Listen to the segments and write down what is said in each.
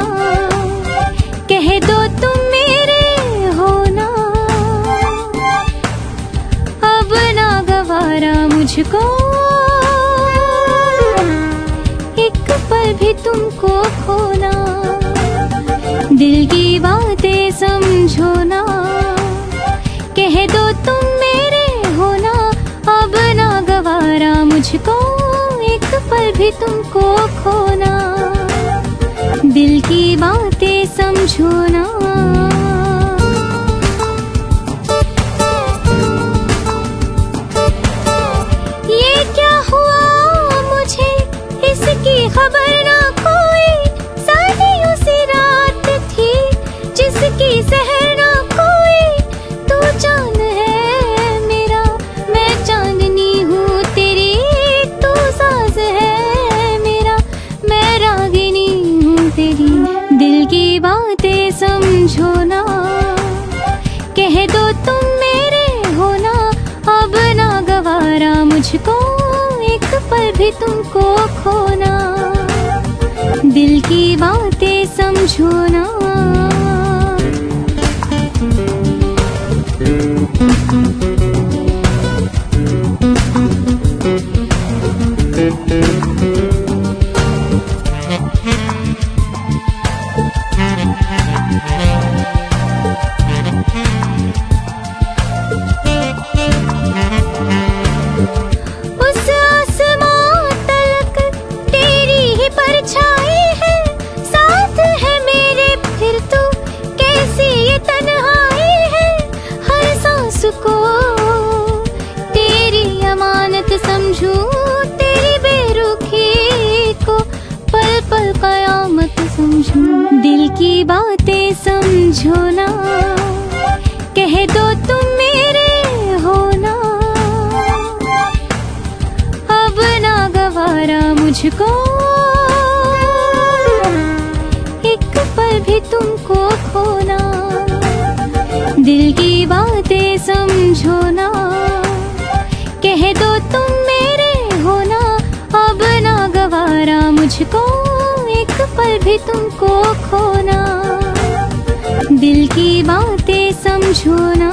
कह दो तुम मेरे हो ना। अब ना गवारा मुझको एक पल भी तुमको खोना। दिल की बातें समझो ना, कह दो तुम मेरे हो ना। अब ना गवारा मुझको एक पल भी तुमको खोना। दिल की बातें समझो ना। ये क्या हुआ मुझे इसकी खबर ना कोई। सादियों सी रात थी जिसकी सहर ना कोई। तू चांद है मेरा, मैं चांदनी हूँ तेरी। तू साज है मेरा, मैं रागिनी हूँ तेरी। दिल की बातें समझो ना, कह दो तुम मेरे हो ना। अब ना गवारा मुझको एक पल भी तुमको खोना। दिल की बातें समझो ना। उस आसमां तलक तेरी ही परछाई है। साथ है मेरे फिर तू, कैसी ये तन्हाई है। हर सांस को तेरी अमानत समझूं, तेरी बेरुखी को पल पल कयामत समझूं। दिल की बातें समझो ना, कह दो तुम मेरे हो ना। अब ना गवारा मुझको एक पल भी तुमको खोना। दिल की बातें समझो ना, कह दो तुम मेरे हो ना। अब ना गवारा मुझको एक पल भी तुमको खोना। दिल की बातें समझो ना।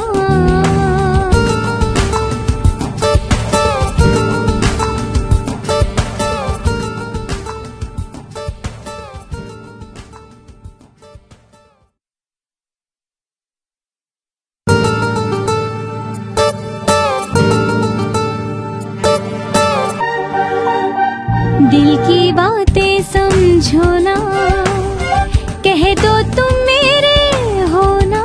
दिल की बातें समझो ना, कह दो तुम मेरे हो ना।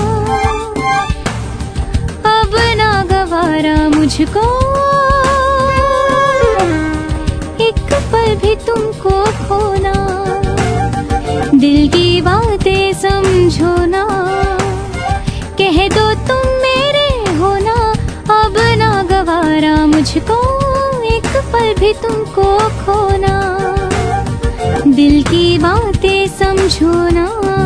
अब ना गवारा मुझको एक पल भी तुमको खोना। दिल की बातें समझो ना, कह दो तुम मेरे हो ना। अब ना गवारा मुझको एक पल भी तुमको खोना। दिल की बातें समझो ना।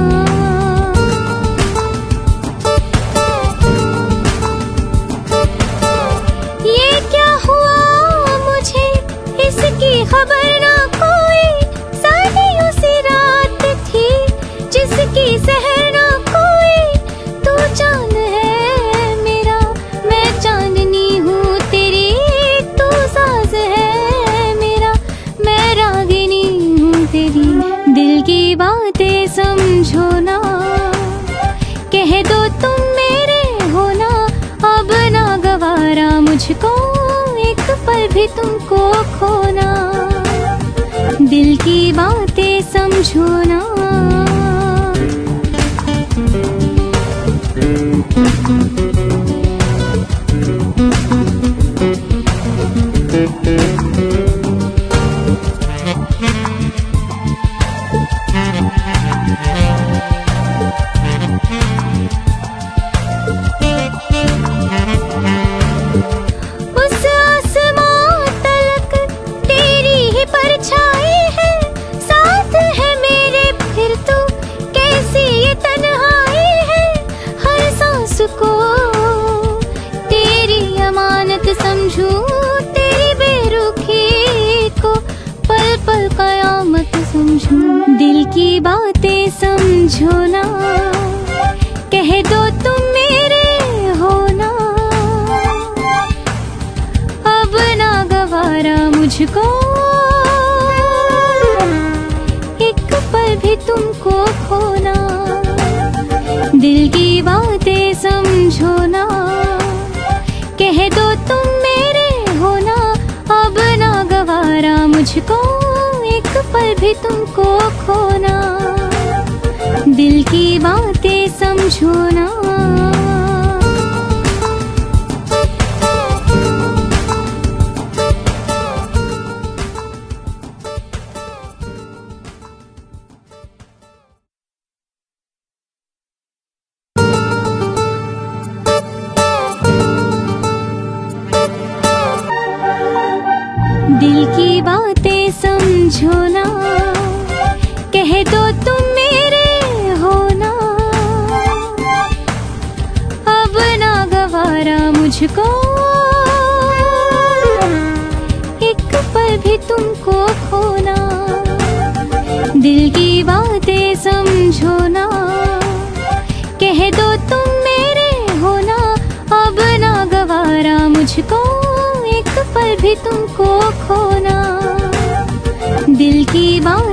ये क्या हुआ मुझे इसकी खबर ना कोई। सादियों सी रात थी जिसकी सहर ना कोई। तू चांद है मेरा, मैं चांदनी हूँ तेरी। तू साज है मेरा, मैं रागिनी हूँ तेरी। दिल की बातें समझो ना, कह दो तुम मेरे हो ना। अब ना गवारा मुझको एक पल भी तुमको खोना। दिल की बातें समझो ना। उस आसमां तलक तेरी ही परछाई है। साथ है मेरे फिर तू, कैसी ये तन्हाई है। हर सांस को समझो ना, कह दो तुम मेरे हो ना। अब ना गवारा मुझको एक पल भी तुमको खोना। दिल की बातें समझो ना, कह दो तुम मेरे हो ना। अब ना गवारा मुझको एक पल भी तुमको खोना। दिल की बातें समझो ना। दिल की बातें समझो ना, कह दो तुम मेरे हो ना। अब ना गवारा मुझको एक पल भी तुमको खोना। दिल की बातें समझो ना, कह दो तुम मेरे हो ना। अब ना गवारा मुझको एक पल भी तुमको खोना। दिल की बात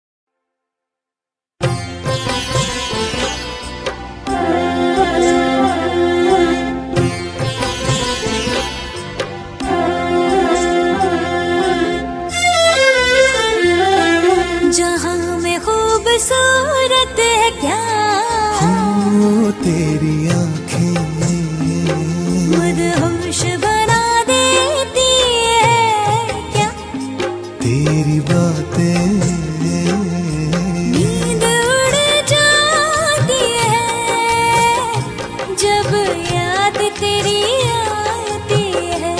जहां में खूबसूरत है क्या हो तेरी आँखें, मदहोश बना देती है क्या तेरी बातें, नींद उड़ जाती है जब याद तेरी आती है।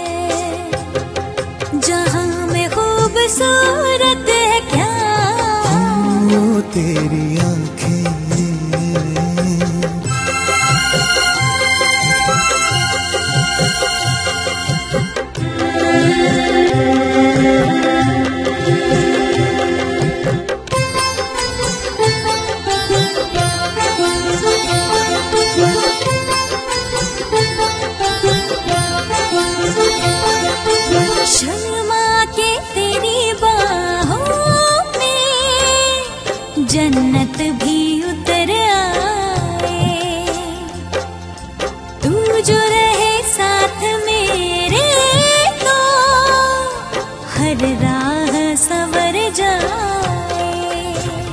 जहां में खूबसूरत है क्या हो तेरी आँखें। शर्मा के तेरी बाहों में जन्नत भी उतर आए। तू जो रहे साथ मेरे तो हर राह संवर जाए।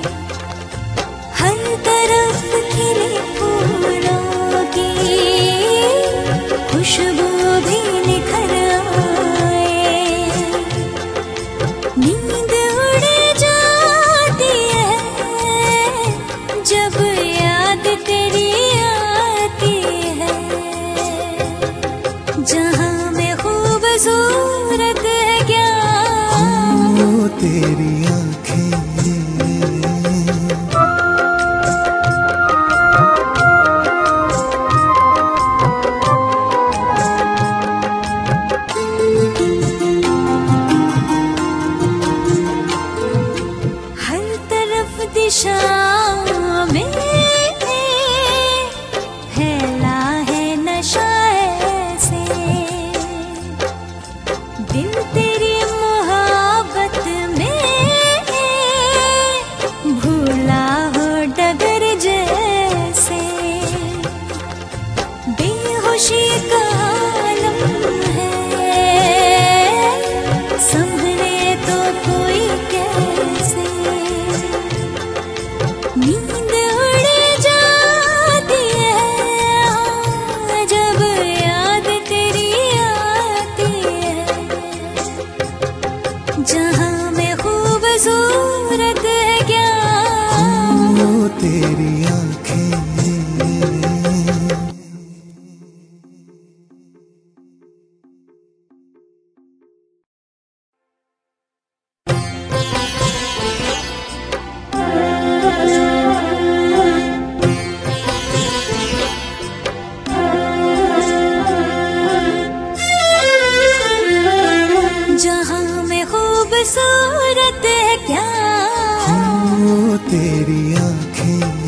हर तरफ खिले फूलों की खुशबू भी निखर आए। नींद उड़ जाती है जब याद तेरी आती है। जहां में खूबसूरत है क्या हो तेरी आँखें। हर तरफ दिशा में फैला है नशा ऐसे। दिल तेरी मोहब्बत में भूला हो डगर जैसे। बेहोशी का आलम है संभले तो कोई कैसे। नींद उड़ जाती है जब याद तेरी आती है। जहां में खूबसूरत है क्या हो तेरी आँखें। जहां में खूबसूरत है क्या हो तेरी आँखें।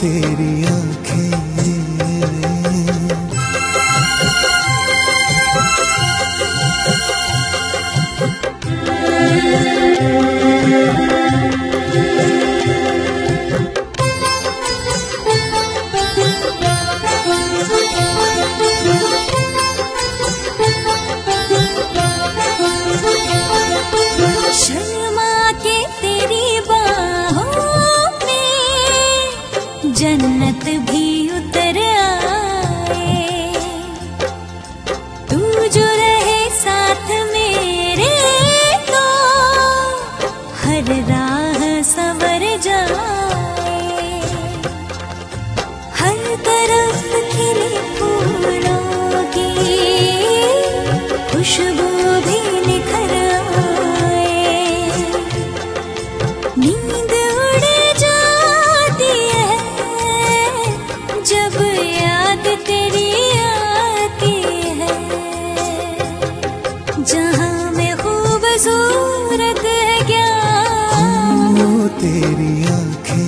तेरी आंखें। जन्नत भी उतर आए, तू जो रहे साथ मेरे तो हर राह संवर जाए। हर तरफ खिले फूलों की खुशबू भी निखर आए। नींद उड़ जाती है जब याद तेरी आती है। जहाँ में खूबसूरत है क्या वो तेरी आंखें।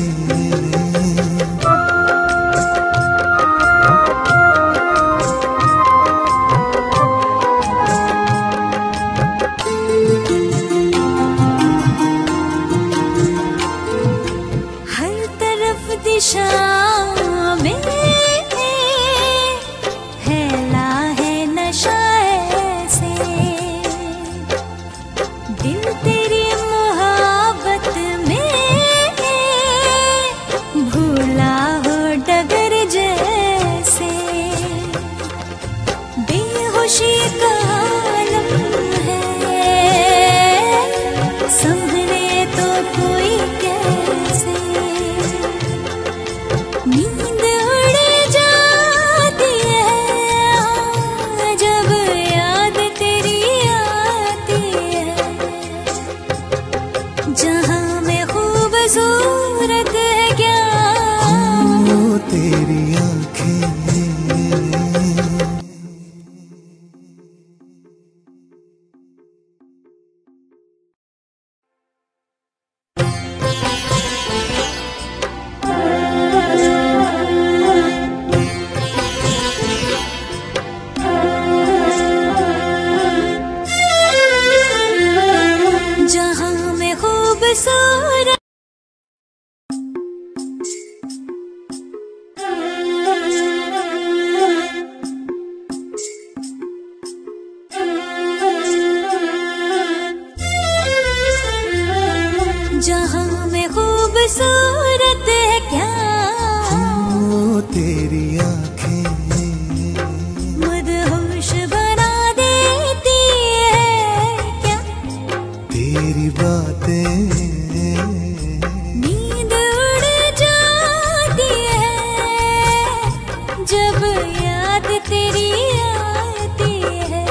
हर तरफ दिशा में फैला है नशा ऐसे। दिल तेरी मोहब्बत में भूला हो डगर जैसे। बेहोशी का आलम है, संभले तो कोई कैसे। नींद उड़ जाती है जब याद तेरी आती है। जहाँ में खूबसूरत है क्या वो तेरी आंखें। जहाँ में खूबसूरत जहाँ में खूबसूरत है क्या वो तेरी आंखें। मदहोश बना देती है क्या तेरी बातें। नींद उड़ जाती है जब याद तेरी आती है।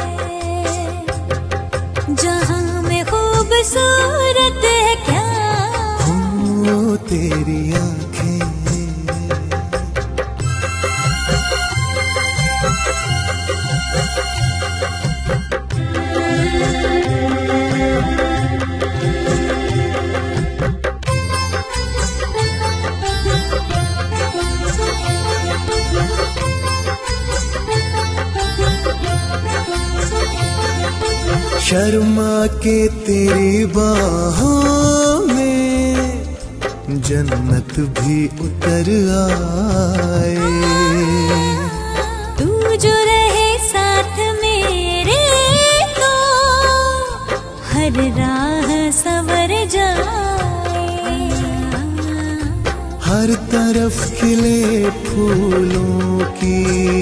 जहाँ में खूबसूरत है क्या वो तेरी आंखें। शर्मा के तेरी बाहों में जन्नत भी उतर आए। तू जो रहे साथ मेरे तो हर राह संवर जाए। हर तरफ खिले फूलों की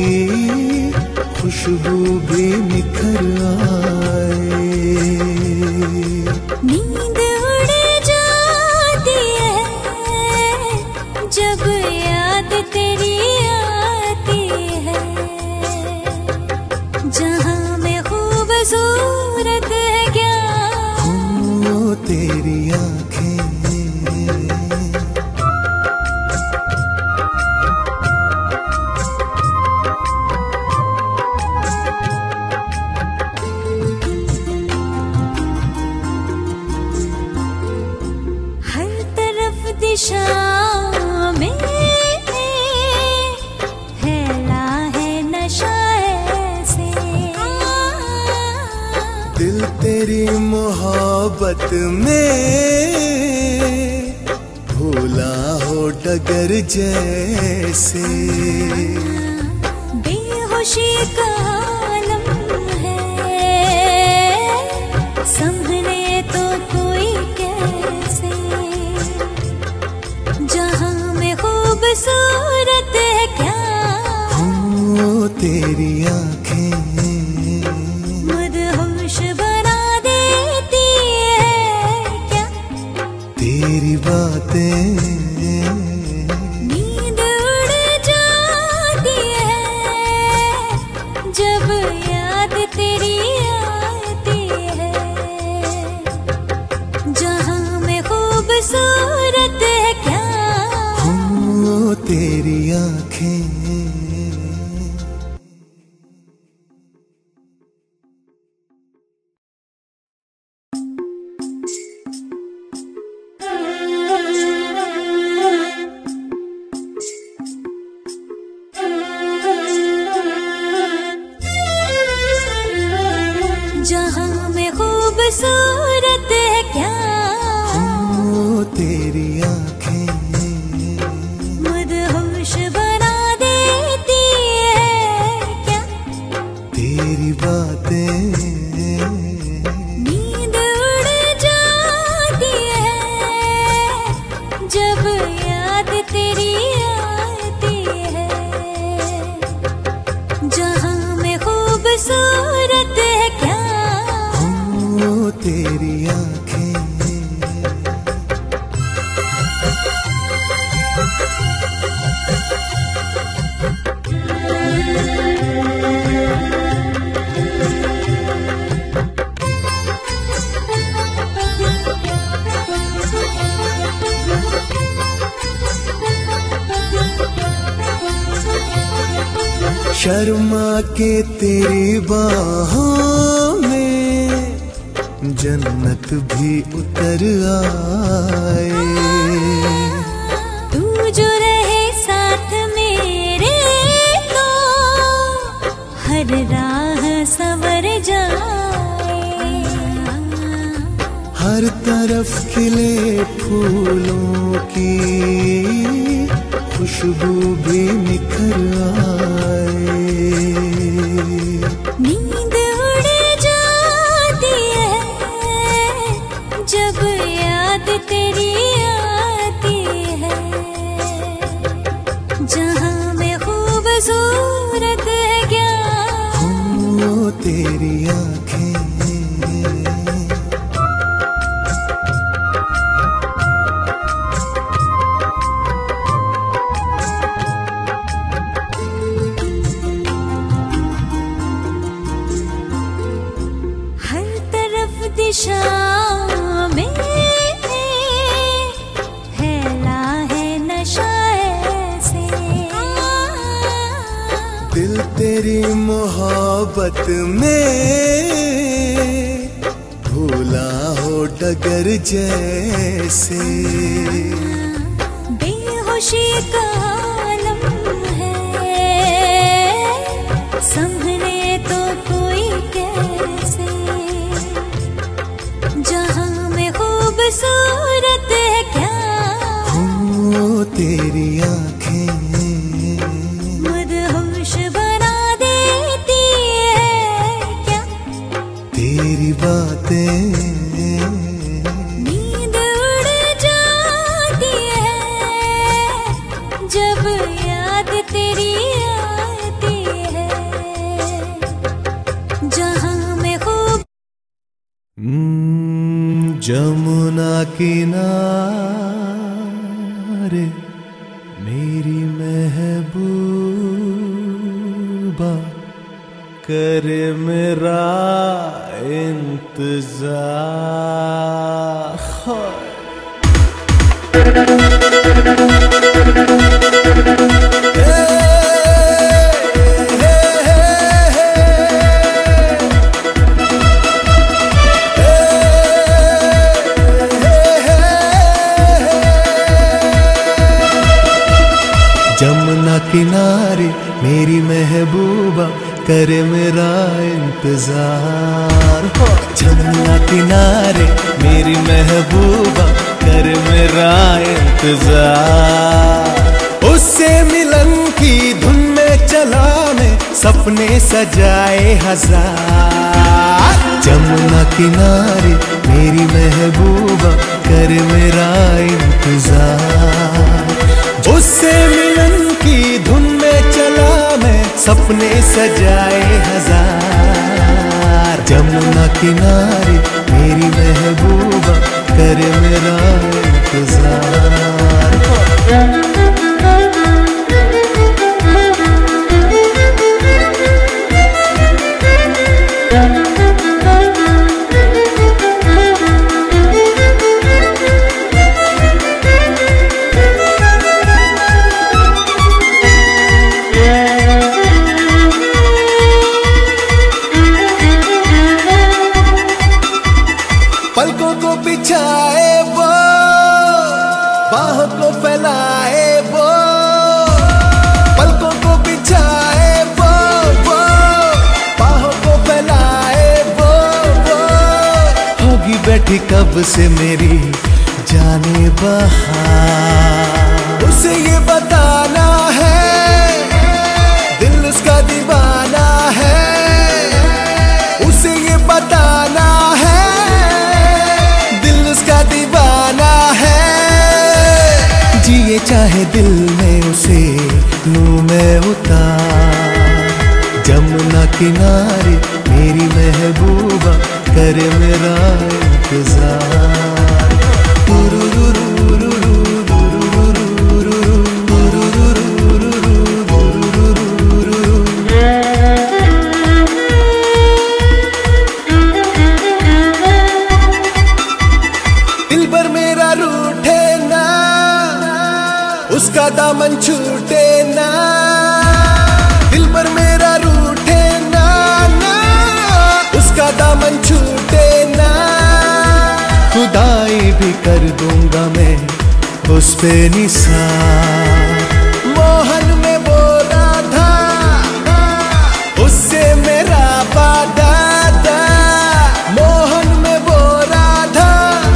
खुशबू भी निखर आए। नींद उड़ जाती है जब याद तेरी आती है। जहाँ में खूबसूरत है क्या वो तेरी आंखें। दिशा में तेरी मोहब्बत में भूला हो डगर जैसे। बेहोशी का आलम है, संभले तो कोई कैसे। जहां में खूबसूरत है क्या हो तेरी आंखें, मदहोश बना देती है क्या तेरी बातें नींद उड़ जाती है जब याद तेरी आती है। जहां में खूबसूरत है क्या हो तेरी आंखें। जहां में खूबसूरत है क्या हो तेरी आंखें, मदहोश बना देती है क्या तेरी बातें नींद उड़ जाती है जब याद तेरी आती है। जहां में खूबसूरत है क्या हो तेरी आंखें। शर्मा के तेरी बाहों में जन्नत भी उतर आए। तू जो रहे साथ मेरे तो हर राह संवर जाए। हर तरफ खिले फूलों की खुशबू भी निखर आए। नींद उड़ जाती है जब याद तेरी आती है। जहां में खूबसूरत है क्या हो तेरी आंखें। दिशा में फैला है नशा ऐसे। दिल तेरी मोहब्बत में भूला हो डगर जैसे। बेहोशी का आलम है, संभले तो कोई कैसे। जहां में खूबसूरत है क्या हो तेरी आंखें, मदहोश बना देती है क्या तेरी बातें नींद उड़ जाती है जब याद तेरी आती है। जहां में खूब जमुना किनारे मेरी महबूबा करे मेरा इंतजार। जमुना किनारे मेरी महबूबा करे मेरा इंतजार। जमुना किनारे मेरी महबूबा कर मेरा इंतजार। उससे मिलन की धुन में चला मैं, सपने सजाए हजार। जमुना किनारे मेरी महबूबा कर मेरा इंतजार। उससे मिलन की धुन में चला मैं, सपने सजाए हजार। जमुना किनारे मेरी महबूबा कर मेरा इंतजार। पलकों को बिछाए वो, बाहों को फैलाए वो। पलकों को बिछाए वो, बाहों को फैलाए वो। होगी बैठी कब से मेरी जाने बहार। उसे ये बताना है दिल उसका दीवाना है। उसे ये बताना है दीवाना है। जिए चाहे दिल में उसे लूं मैं उतार। जमुना किनारे मेरी महबूबा कर मेरा इंतजार। उसका दामन छूटे ना, दिल पर मेरा रूठे ना, उसका दामन छूटे ना। खुदाई भी कर दूंगा मैं उस पे निसार। मोहन में बोला था उससे मेरा वादा था। मोहन में बोला था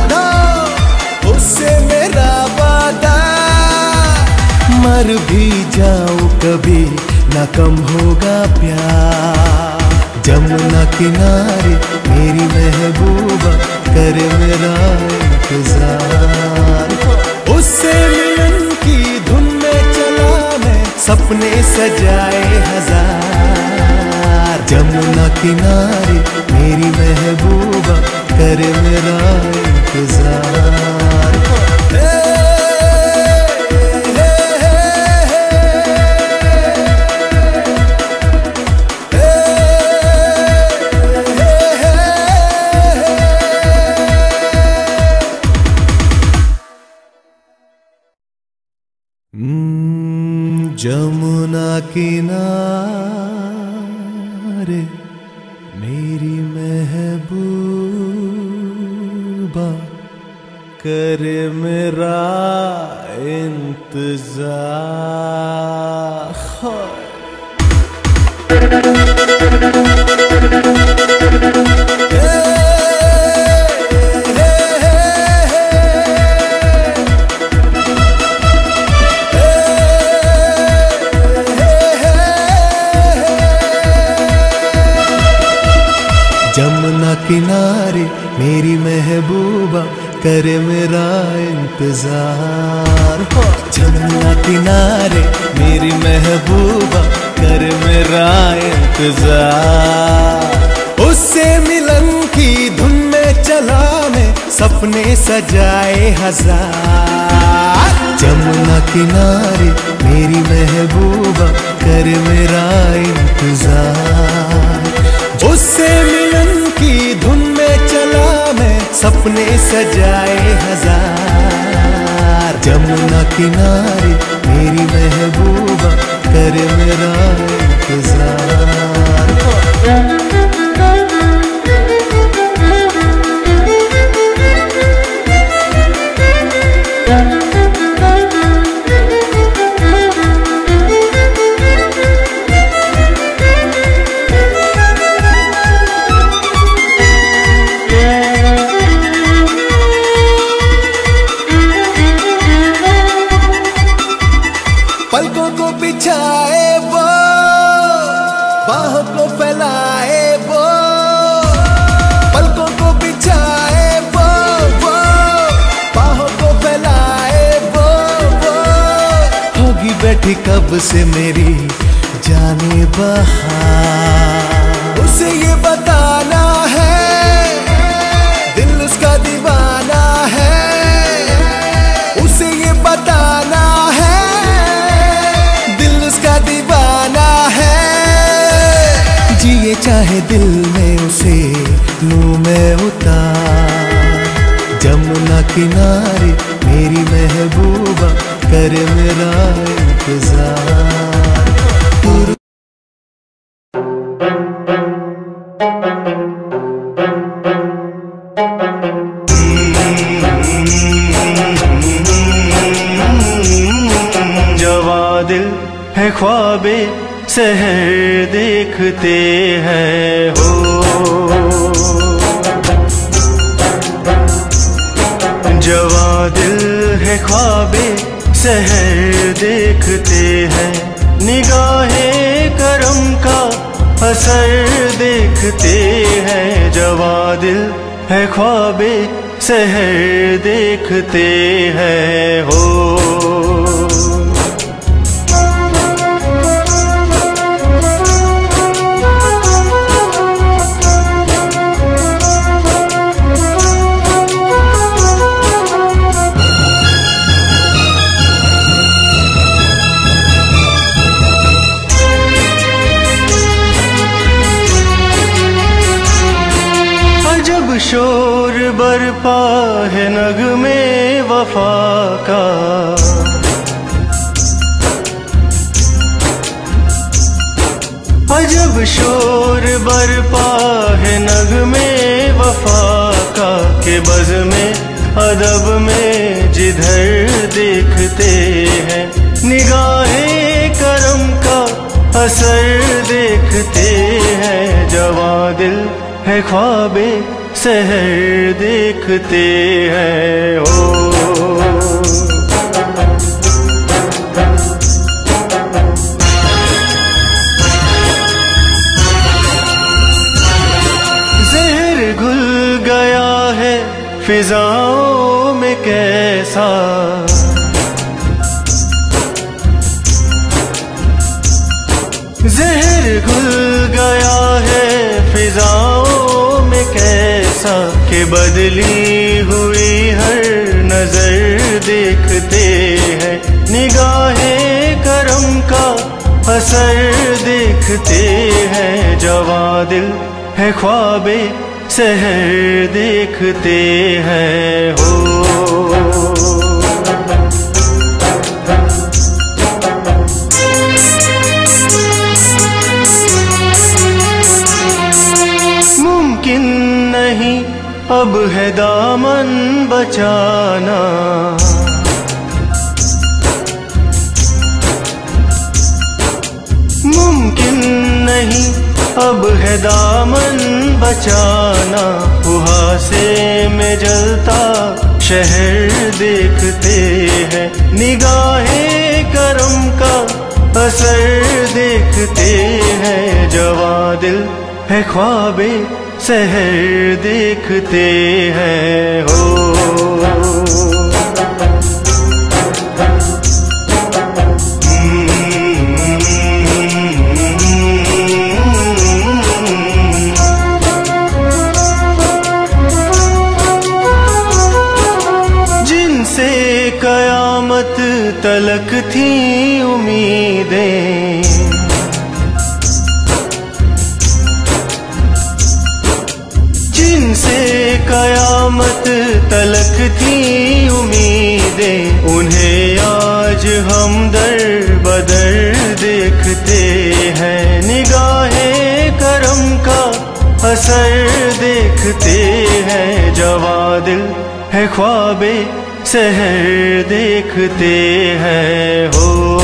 उससे मेरा वादा। मर भी जाऊं कभी ना कम होगा प्यार। जमुना किनारे मेरी महबूबा कर मेरा इंतजार। उससे मिलन की धुन में चला मैं, सपने सजाए हजार। जमुना किनारे मेरी महबूबा कर मेरा इंतजार। जमुना किनारे मेरी महबूबा कर मेरा इंतजार। जमुना किनारे मेरी महबूबा कर मेरा इंतजार। जमुना किनारे मेरी महबूबा कर मेरा इंतजार। उससे मिलन की धुन में चला मैं, सपने सजाए हजार। जमुना किनारे मेरी महबूबा कर मेरा इंतजार। उससे मिलन की धुन में चला मैं, सपने सजाए हजार। जमुना किनारे मेरी महबूबा कर मेरा इंतजार। कब से मेरी जाने बहार। उसे ये बताना है दिल उसका दीवाना है, उसे ये बताना है दिल उसका दीवाना है। जिए चाहे दिल में उसे लूं मैं उतार, जमुना किनारे मेरी महबूबा कर मेरा इंतजार। जवा दिल है ख्वाबे सहर देखते हैं हो, जवा दिल है ख्वाबे सहर देखते हैं, निगाहे करम का असर देखते हैं। जवा दिल है ख्वाबे सहर देखते हैं हो। शोर बरपा है नगमे वफा का, अजब शोर बरपा है नगमे वफा का, के बज़ में अदब में जिधर देखते हैं, निगाहे करम का असर देखते हैं। जवा दिल है ख्वाबे सहर देखते हैं ओ। ज़हर घुल गया है फिजाओं में कैसा, ज़हर घुल गया है फिजाओं में कैसा, के बदली हुई हर नजर देखते हैं, निगाहे करम का असर देखते हैं। जवा दिल है ख्वाबे सहर देखते हैं हो। मुमकिन नहीं अब है दामन बचाना, मुमकिन नहीं अब है दामन बचाना, कुहासे में जलता शहर देखते हैं, निगाहे करम का असर देखते हैं। जवा दिल है ख्वाबे सहर देखते हैं हो। जिनसे कयामत तलक थी उम्मीदें, जिनसे कयामत तलक थी उम्मीदें, उन्हें आज हम दर बदर देखते हैं, निगाहे करम का असर देखते हैं। जवा दिल है ख्वाबे सहर देखते हैं हो।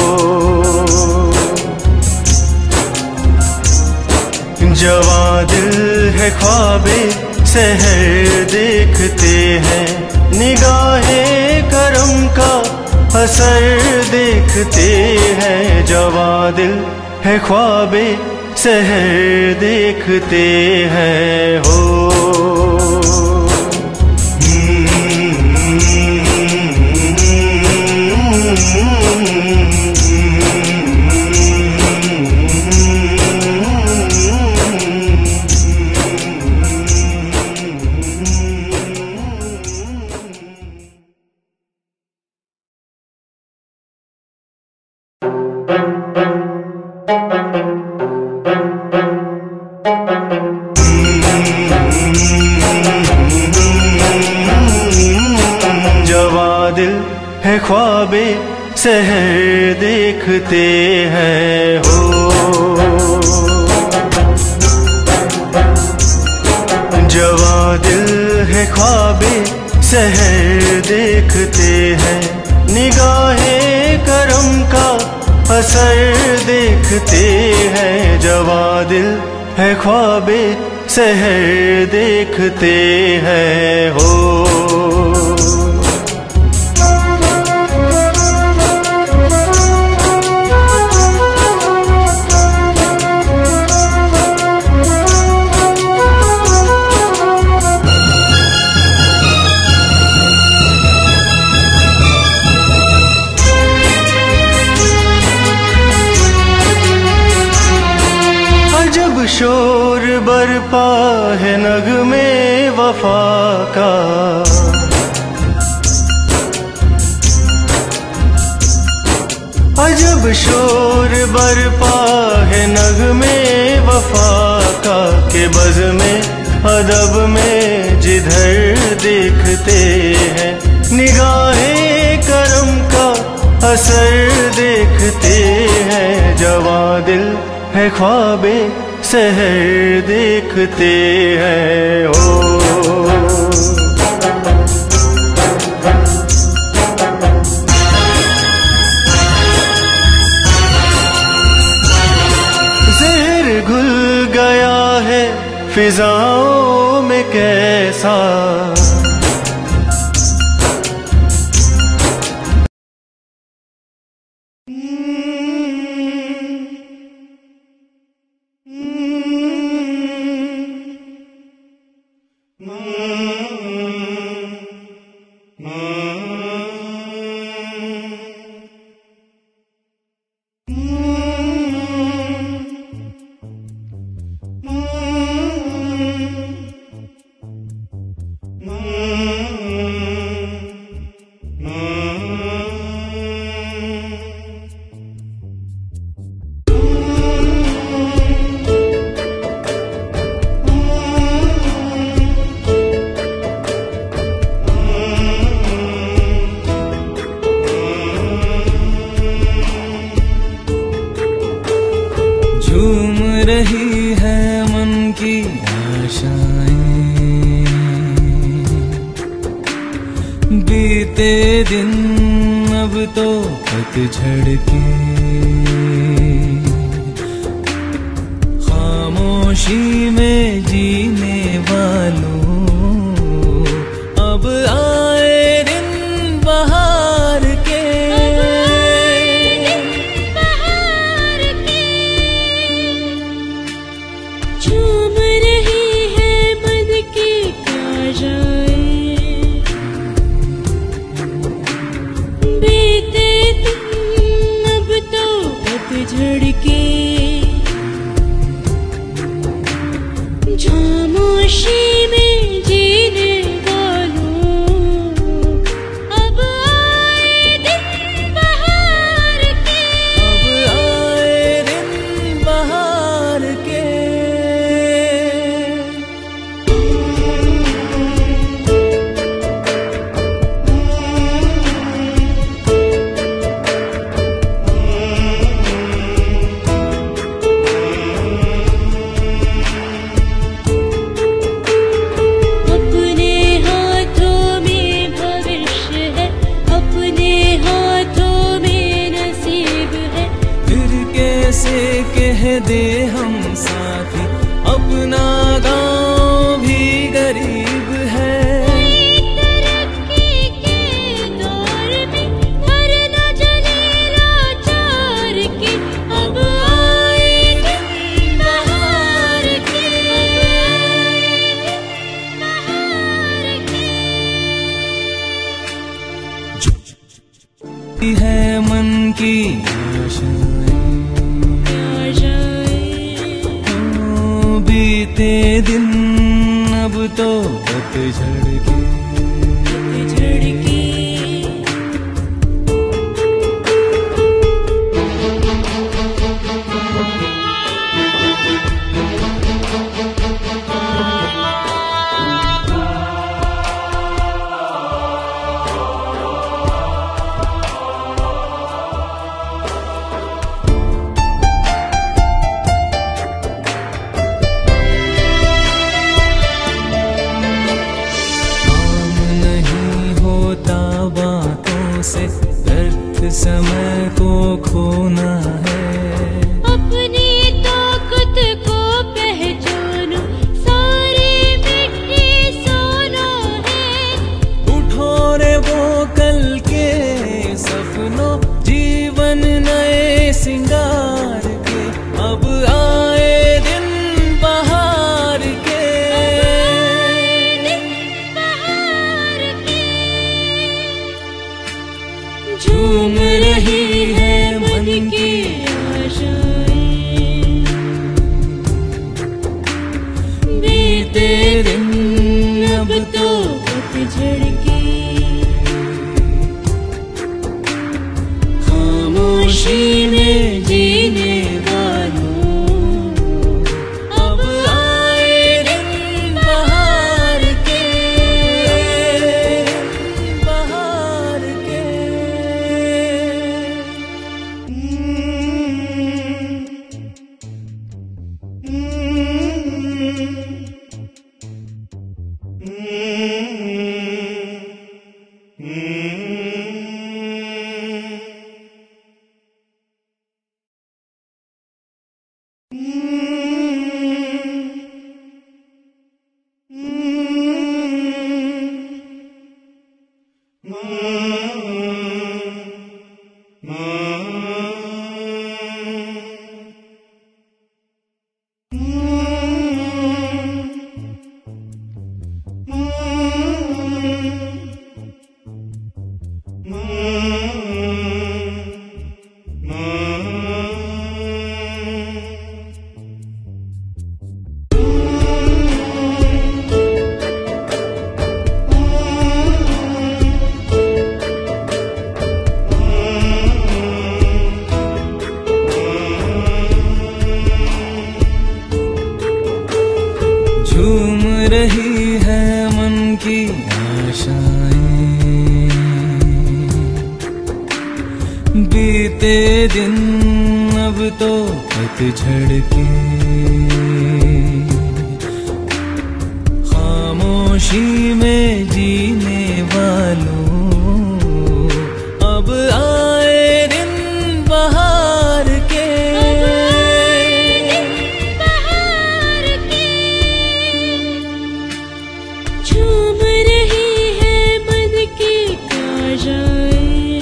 जवा दिल है ख्वाबे सहर देखते हैं, निगाहे करम का असर देखते हैं। जवा दिल है ख्वाबे सहर देखते हैं हो। ख्वाबे सहर देखते हैं हो। जवां दिल है ख्वाबे सहर देखते हैं, निगाहें करम का असर देखते हैं। जवां दिल है ख्वाबे सहर देखते हैं हो। शोर बरपा है नगमे वफा का, अजब शोर बरपा है नगमे वफा का, के बज़ में अदब में जिधर देखते हैं, निगाहें करम का असर देखते हैं। जवां दिल है ख्वाबे सहर देखते हैं हो। ज़हर घुल गया है फिजाओं में कैसा, रही है मन की आशाएं, बीते दिन अब तो पतझड़ के, खामोशी में जीने वालों अब आए दिन बहार के। खामोशी में जीने वालों अब आए दिन बहार के, अब आए दिन बहार के। कह दे हम साथी अपना गांव भी गरीब है, तरक्की के दौर में घर न जले लाचार के, अब आए दिन बहार के, है मन की आशाएं, बीते दिन अब तो पतझड़ के। झूम रही है मन की आशाएं, बीते दिन अब तो पतझड़ के, खामोशी में जीने वालों अब आए दिन बहार के। झूम रही है मन की आशाएं,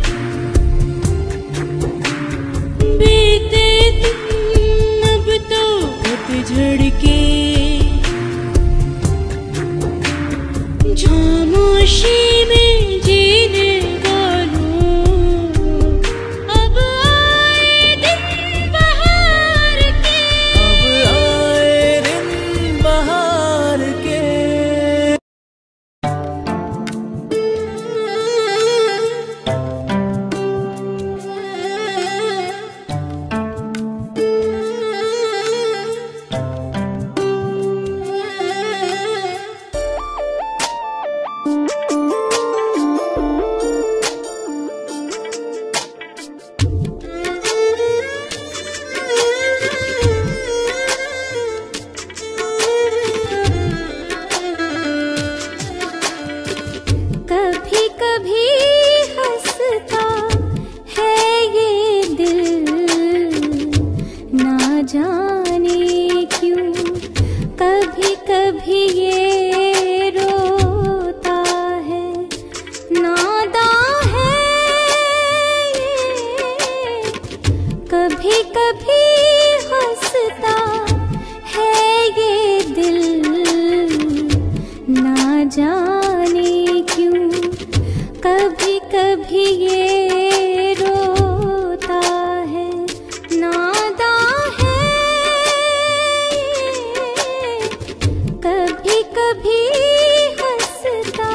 बीते दिन अब तो पतझड़ के, खामोशी में जीने वालों अब आए दिन बहार के। अब आए दिन बहार के। कभी कभी हंसता है ये दिल, ना जाने क्यों कभी कभी ये रोता है, नादां है ये। कभी कभी हंसता है ये दिल, ना जाने क्यों कभी कभी ये रोता है, नादां है ये। कभी कभी हंसता।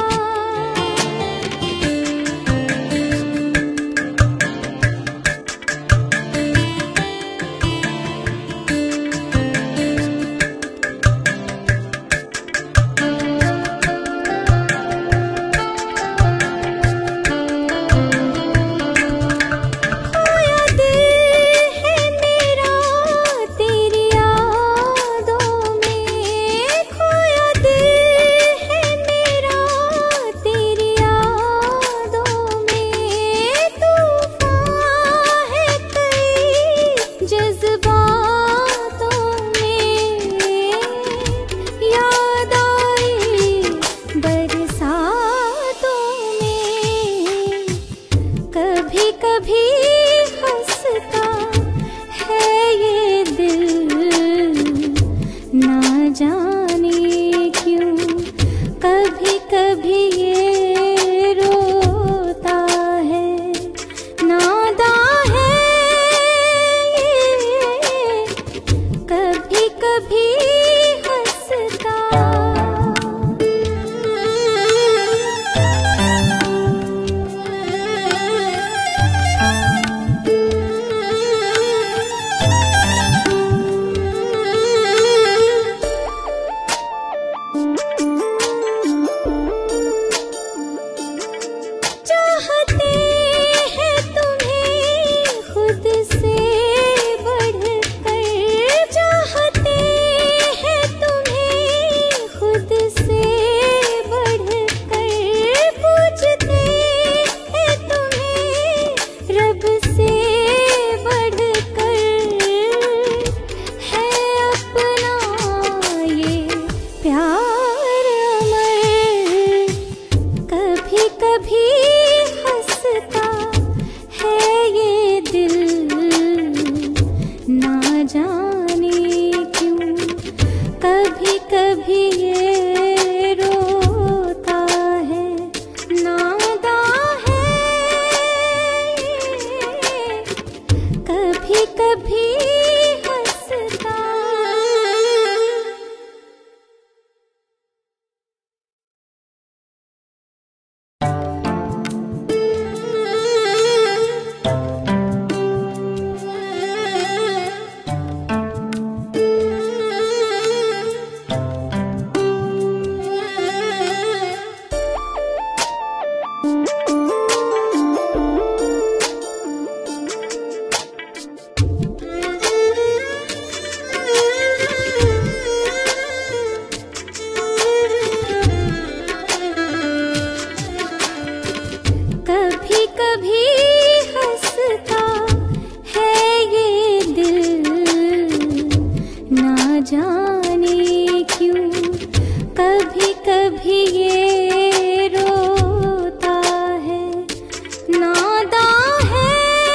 कभी ये रोता है, नादां है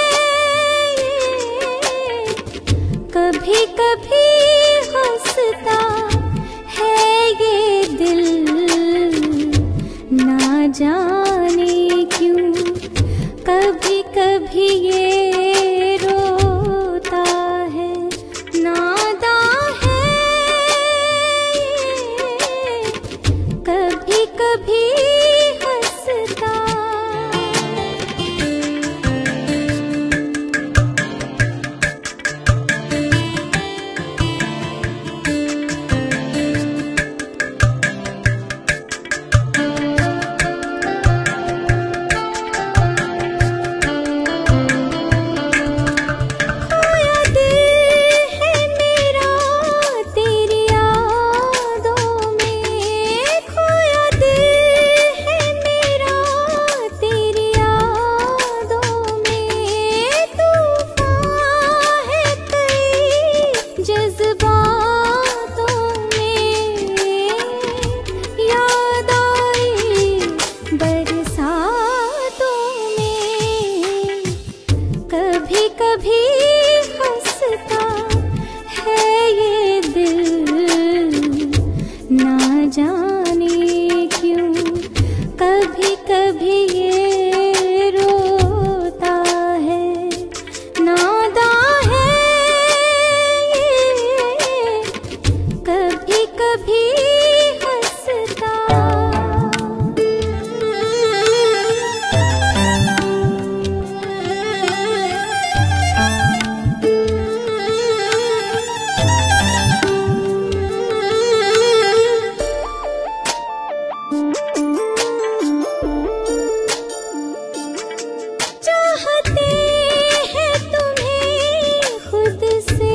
ये, कभी कभी हंसता है ये दिल, ना जाने क्यों कभी कभी ये रोता है, नादां है ये, कभी कभी हंसता। कभी कभी हंसता है ये दिल, ना जाने क्यों कभी कभी ये रोता है, नादां है ये, कभी कभी हंसता। चाहते हैं तुम्हें खुद से,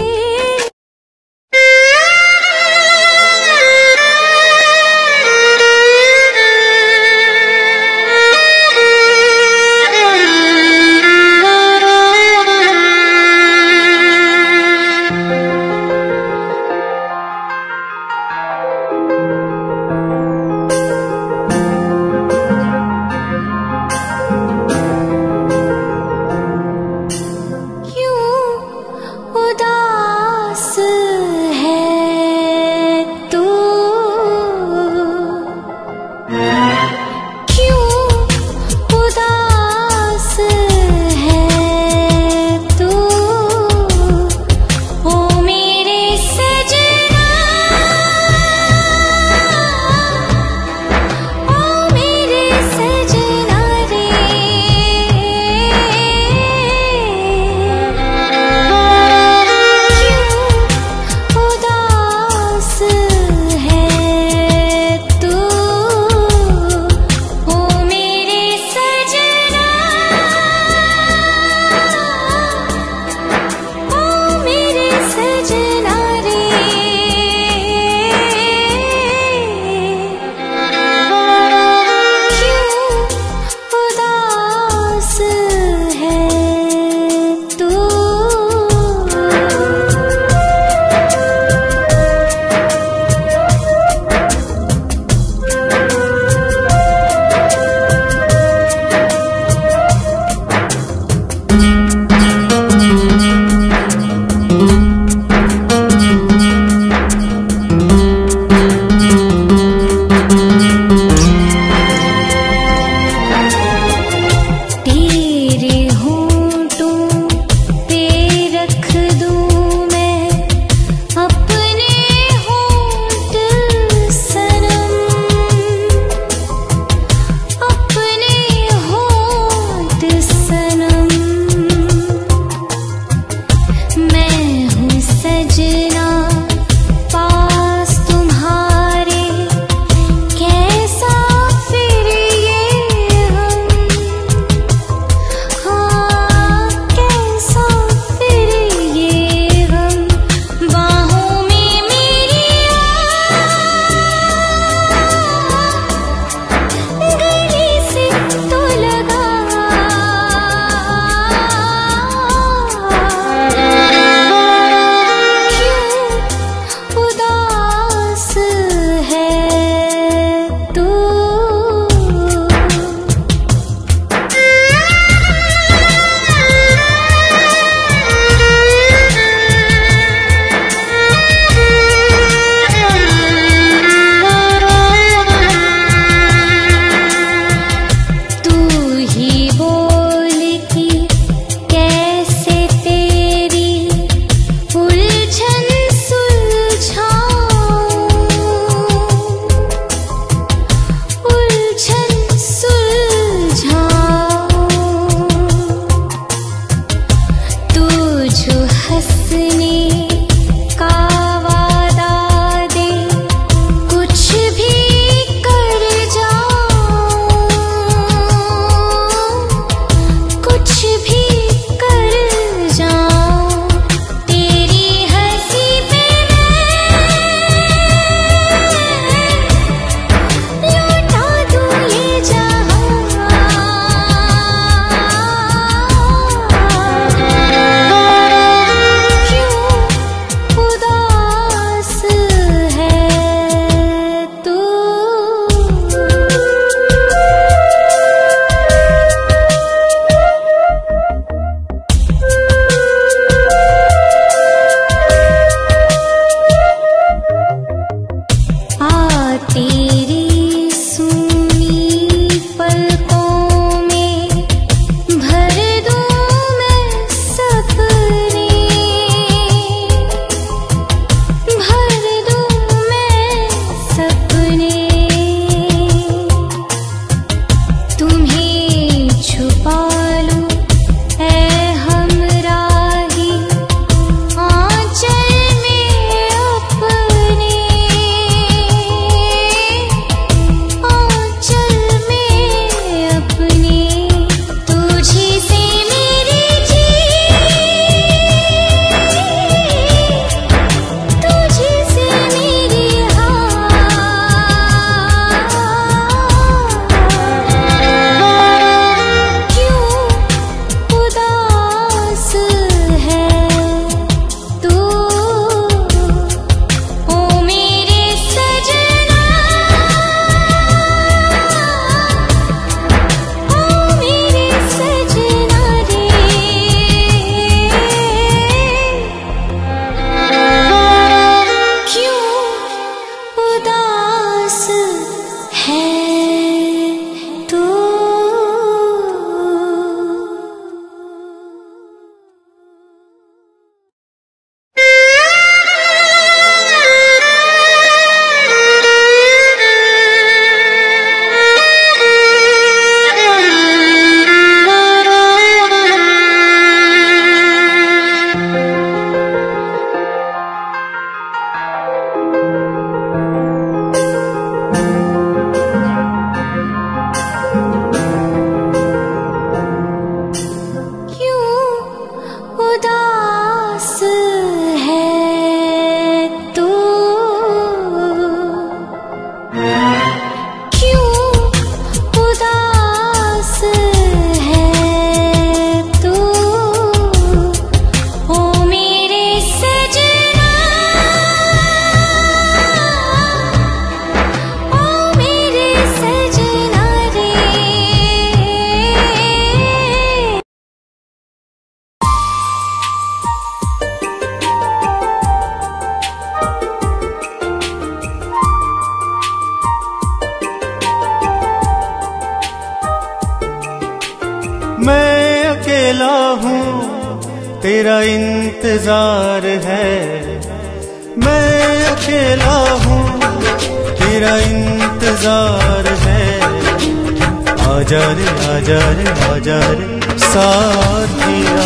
अकेला हूँ, तेरा इंतजार है। मैं अकेला हूँ, तेरा इंतजार है। आजा रे आजा रे आजा रे साथिया,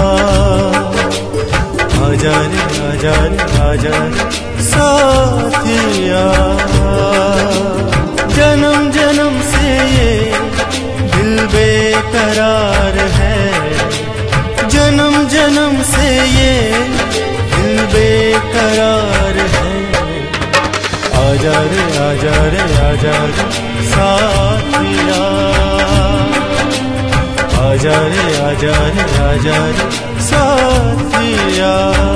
आजा रे आजा रे आजा रे साथिया। जन्म जन्म से ये दिल बेकरार है, जन्म जन्म से ये दिल बेकरार है। आजा रे आजा रे आजा रे साथिया, आजा रे आजा रे आजा रे साथिया।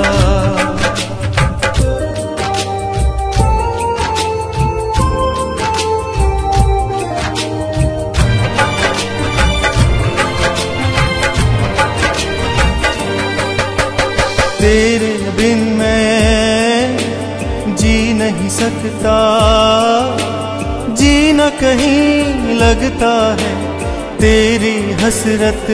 तेरे बिन मैं जी नहीं सकता, जीना कहीं लगता है। तेरी हसरत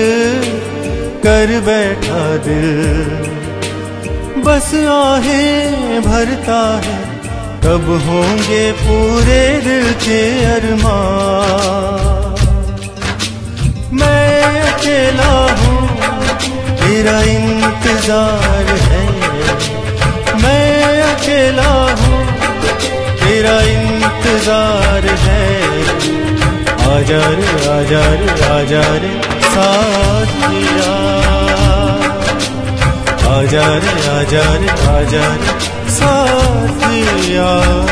कर बैठा दिल, बस आहें भरता है। कब होंगे पूरे दिल के अरमान। मैं अकेला हूँ, तेरा इंतजार है। मैं अकेला हूँ, तेरा इंतजार है। आजा रे आजा रे आजा रे साथिया, आजा रे आजा रे आजा रे साथिया।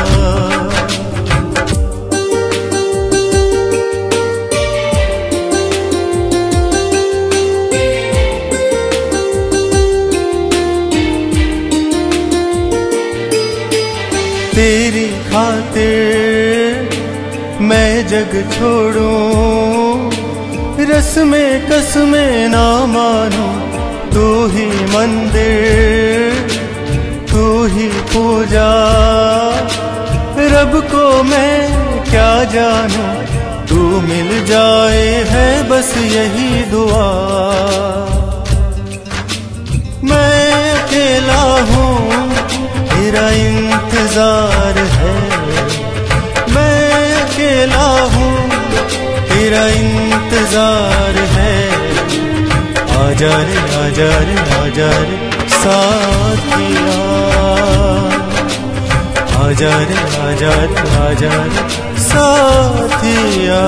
तेरी खातिर मैं जग छोड़ूं, रस्में कसमें ना मानूं। तू ही मंदिर, तू ही पूजा, रब को मैं क्या जानूं। तू मिल जाए है बस यही दुआ। मैं अकेला हूँ, तेरा इंतजार है। मैं अकेला हूँ, तेरा इंतजार है। आजा रे आजा रे आजा रे साथिया, आजा रे आजा रे आजा रे साथिया।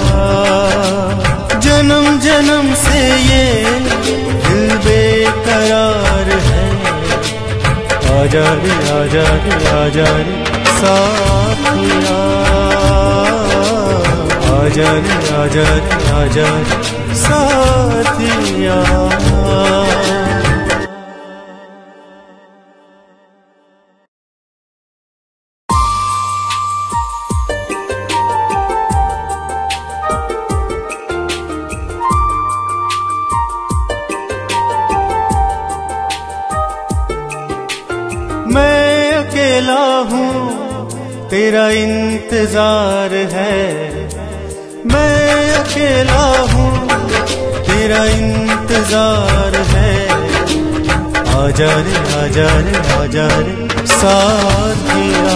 जन्म जन्म से ये दिल बेकरार है। आजा रे आजा रे आजा रे साथिया, आजा रे आजा रे आजा रे साथिया। मैं अकेला हूँ, तेरा इंतजार है। मैं अकेला हूँ, तेरा इंतजार है। आजा रे आजा रे आजा रे साथिया,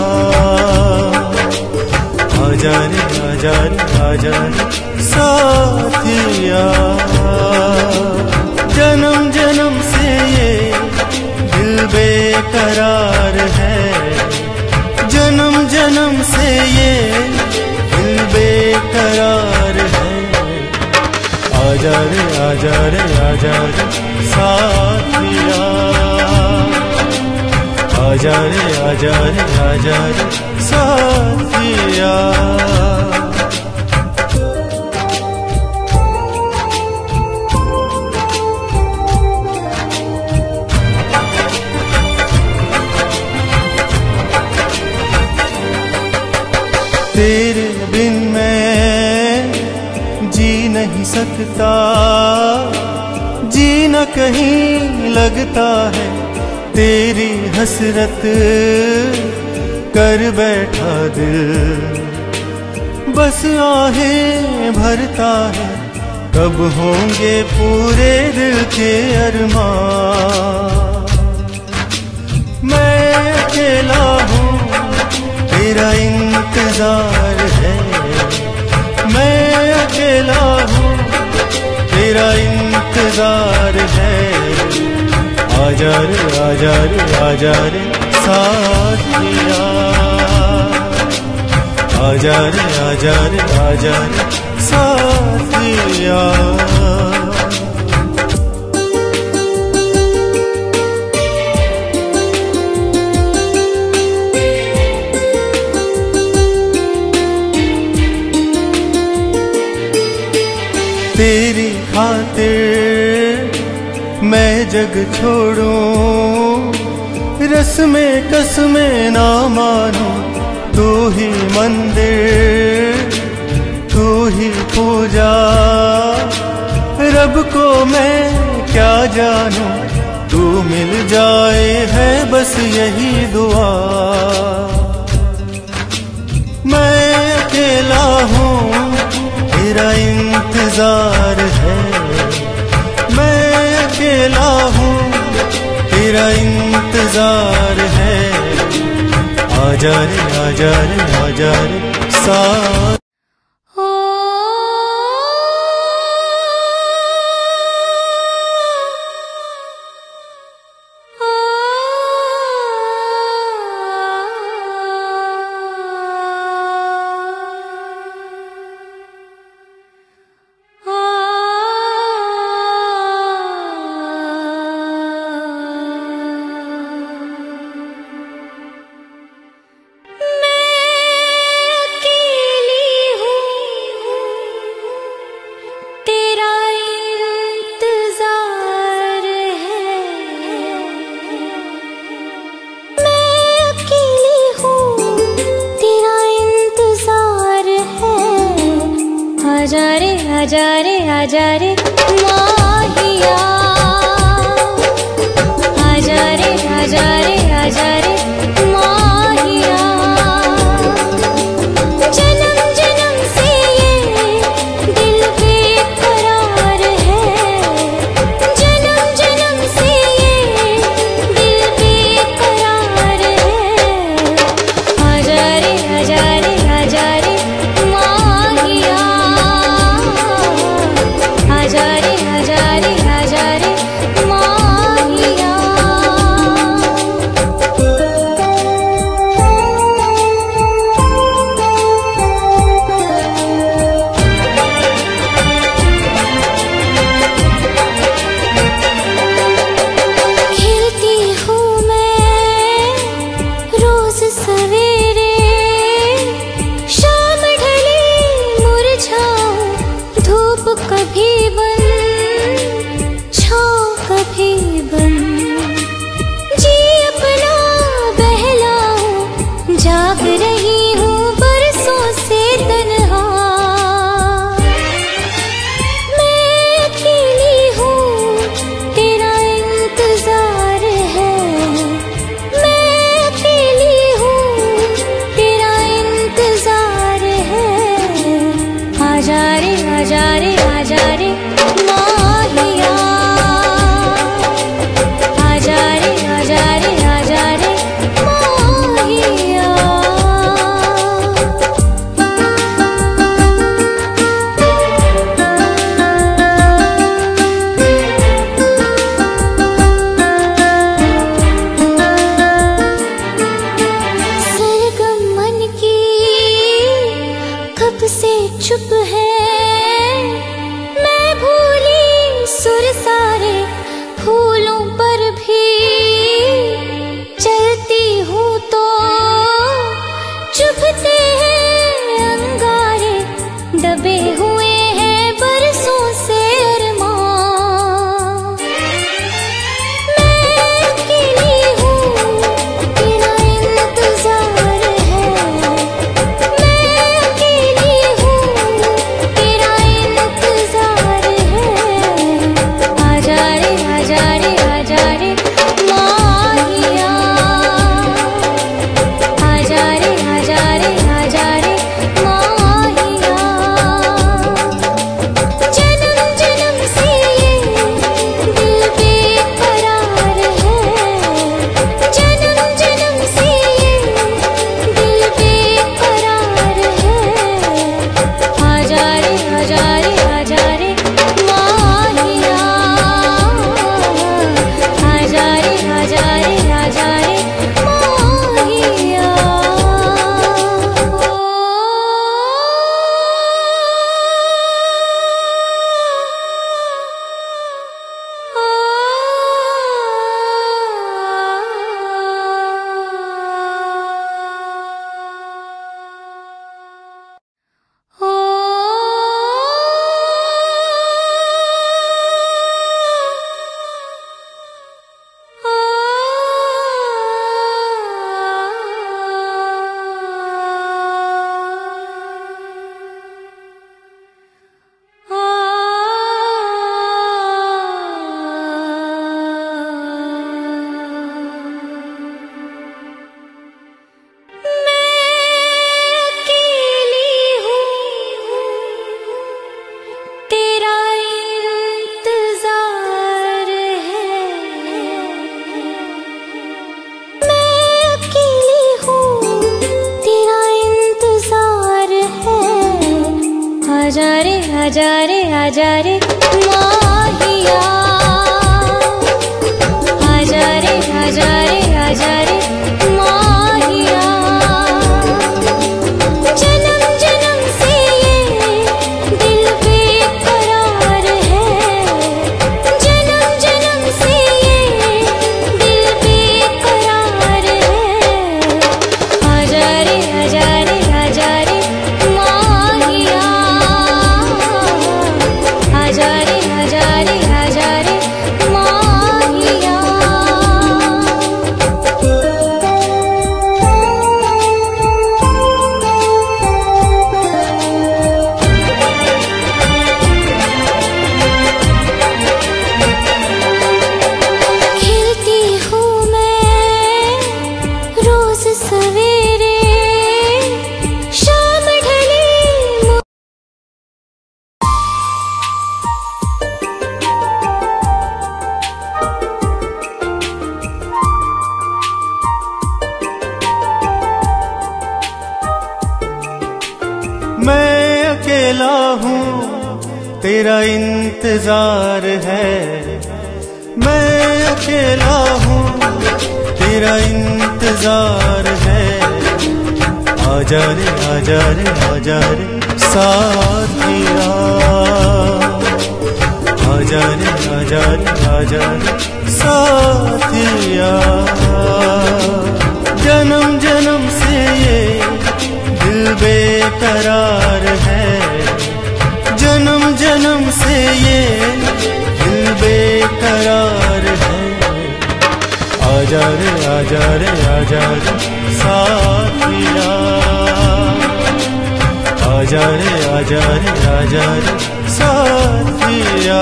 आजा रे आजा रे आजा रे साथिया। जन्म जन्म से ये दिल बेकरार है, जन्म जन्म से ये दिल बेकरार है। आजा रे आजा रे आजा रे साथिया, आजा रे आजा रे आजा रे साथिया। तेरे बिन मैं जी नहीं सकता, जीना कहीं लगता है। तेरी हसरत कर बैठा दिल, बस आहें भरता है। कब होंगे पूरे दिल के अरमान। मैं अकेला हूँ तेरा इंतजार है, मैं अकेला हूँ तेरा इंतजार है। आजा रे आजा रे आजा रे साथिया, आजा रे आजा रे आजा रे साथिया। तेरी खातिर मैं जग छोड़ूं, रस्में कसमें ना मानूं। तू ही मंदिर तू ही पूजा, रब को मैं क्या जानूं। तू मिल जाए है बस यही दुआ। मैं अकेला हूँ तेरा इंतजार है, मैं अकेला हूँ तेरा इंतजार है। आजा रे आजा रे आजा रे साथ। आजा रे आजा रे माहिया, आजा रे आजा रे आजा रे माहिया। जन्म जन्म से ये दिल बेकरार है, जन्म जन्म से ये दिल बेकरार है। आजा रे आजा रे आजा रे माहिया, आजा रे आजा रे आजा रे माहिया। खिलती हूँ मैं रोज सवेरे, शाम ढले मुरझाऊं, धूप कभी कभी बंद। जी अपना बहलाऊं, जाग रही हूँ बरसों से तन्हा। मैं अकेली हूँ तेरा इंतजार है, मैं अकेली हूँ तेरा इंतजार है। आजा रे आजा रे आजा रे माहिया, आजा रे आजा रे आजा रे माहिया। सरगम मन की कब से चुप है, मैं भूली सुर सारे फूलों पर भी। चलती हूँ तो चुभते हैं अंगारे, दबे हुए हैं बरसों से अरमान। मैं अकेली हूँ तेरा इंतजार है, मैं अकेली हूँ तेरा इंतजार है। आजा रे आजा रे आजा आजा रे आजा रे आजा रे माहिया, आजा रे आजा रे आजा रे माहिया। जन्म जन्म से ये दिल बेकरार है, जन्म जन्म से ये दिल बेकरार है। आजा रे आजा रे आजा रे माहिया, आजा रे आजा रे आजा रे माहिया। खिलती हूँ मैं रोज सवेरे, शाम ढली मैं अकेला हूँ तेरा इंतजार है, मैं अकेला हूँ तेरा इंतजार है। आजा रे आजा रे आजा रे साथिया, आजा रे आजा रे आजा रे साथिया। जन्म जन्म से ये दिल बेकरार है, जन्म जन्म से ये दिल बेकरार है। आजा रे आजा रे आजा रे साथिया, आजा रे आजा रे आजा रे साथिया।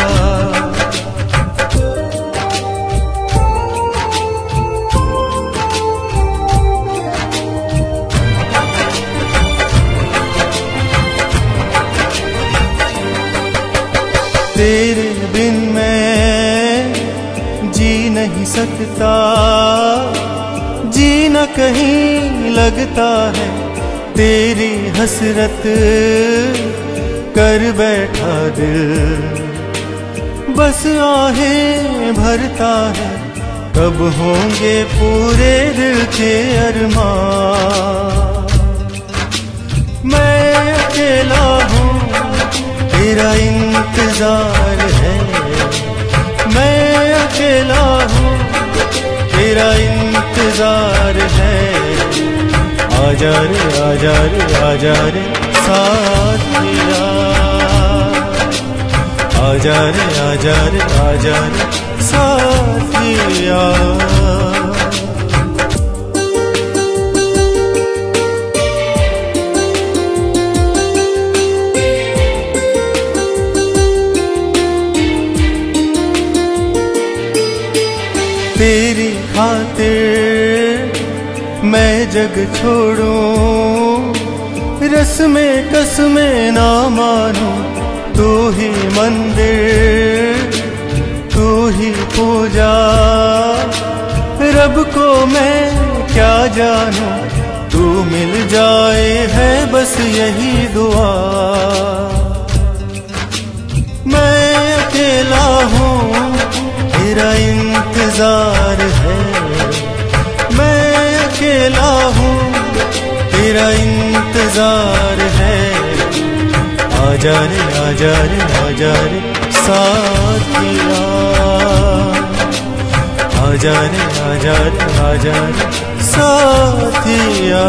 तेरे बिन मैं जी नहीं सकता, जीना कहीं लगता है। तेरी हसरत कर बैठा दिल, बस आहें भरता है। कब होंगे पूरे दिल के अरमान। मैं अकेला हूँ तेरा इंतजार है, मैं अकेला हूँ तेरा इंतजार है। आजा रे आजा रे आजा रे साथिया, आजा रे आजा रे आजा रे साथिया। तेरी खातिर मैं जग छोड़ूं, रस्में कसमें ना मानूं। तू ही मंदिर तू ही पूजा, रब को मैं क्या जानूं। तू मिल जाए है बस यही दुआ। मैं अकेला हूँ तेरा इंतजार है, मैं अकेला हूँ तेरा इंतजार है। आजा रे आजा रे आजा रे साथिया, आजा रे आजा रे आजा रे साथिया।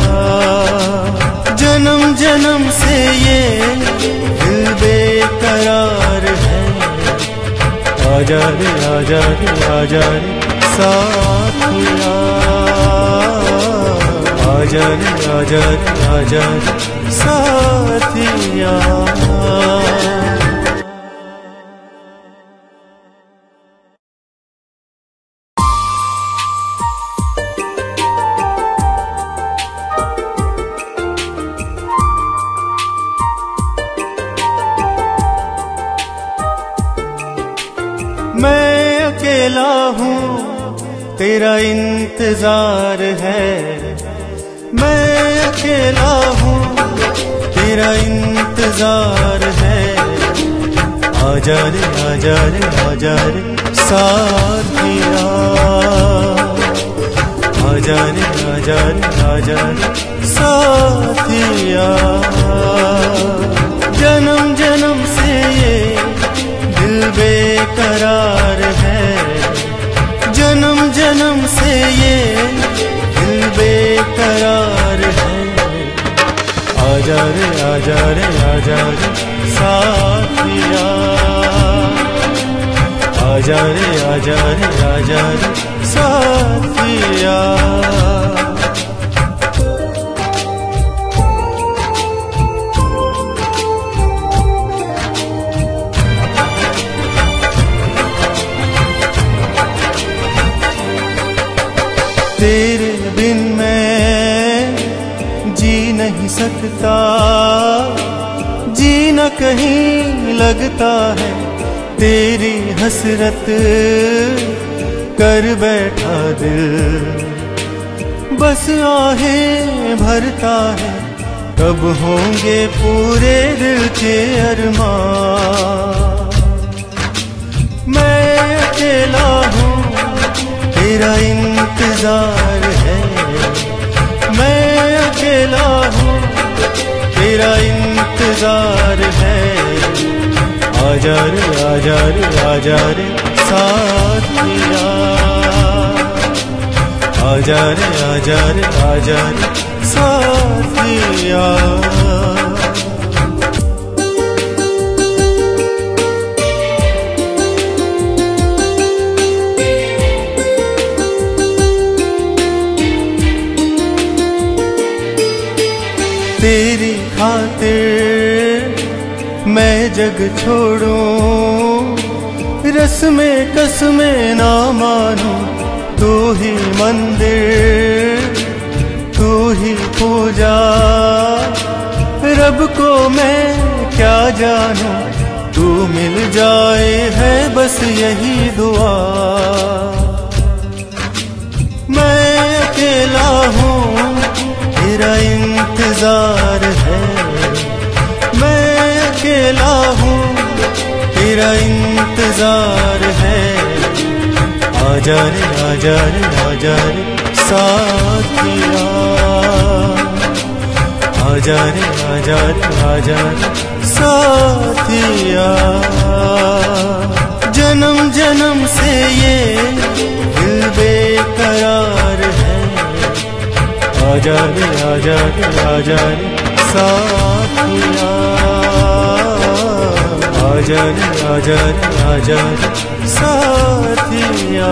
जन्म जन्म से ये दिल बेकरार है। आजा रे आजा रे आजा रे साथिया, आजा रे आजा रे आजा रे साथिया। मैं अकेला हूँ तेरा इंतजार है, मैं अकेला हूँ तेरा इंतजार इंतजार है। आजा रे आजा रे आजा रे साथिया, आजा रे आजा रे आजा रे साथिया। जन्म जन्म से ये दिल बेकरार है, जन्म जन्म से ये दिल बेकरार है। आजा रे आजा रे आजा रे साथिया, आजा रे आजा रे आजा रे साथिया। तेरे बिन मैं जी नहीं सकता, जीना कहीं लगता है। तेरी हसरत कर बैठा दिल, बस आहें भरता है। कब होंगे पूरे दिल के अरमान। मैं अकेला हूँ, तेरा इंतजार है। मैं अकेला हूँ, तेरा इंतजार है। आजा रे आजा रे आजा रे साथिया, आजा रे आजा रे आजा रे साथिया। तेरी खातिर मैं जग छोड़ूं, रस्में कसमें ना मानूं। तू ही मंदिर, तू ही पूजा, रब को मैं क्या जानूं। तू मिल जाए है बस यही दुआ। मैं अकेला हूँ, तेरा इंतजार है। मैं अकेला हूँ, तेरा इंतजार है। आजा रे आजा रे आजा रे साथिया, आजा रे आजा रे आजा रे साथिया। जन्म जन्म से ये दिल बेकरार है। आजा रे आजा रे आजा रे साथिया, आजा रे आजा रे आजा रे साथिया।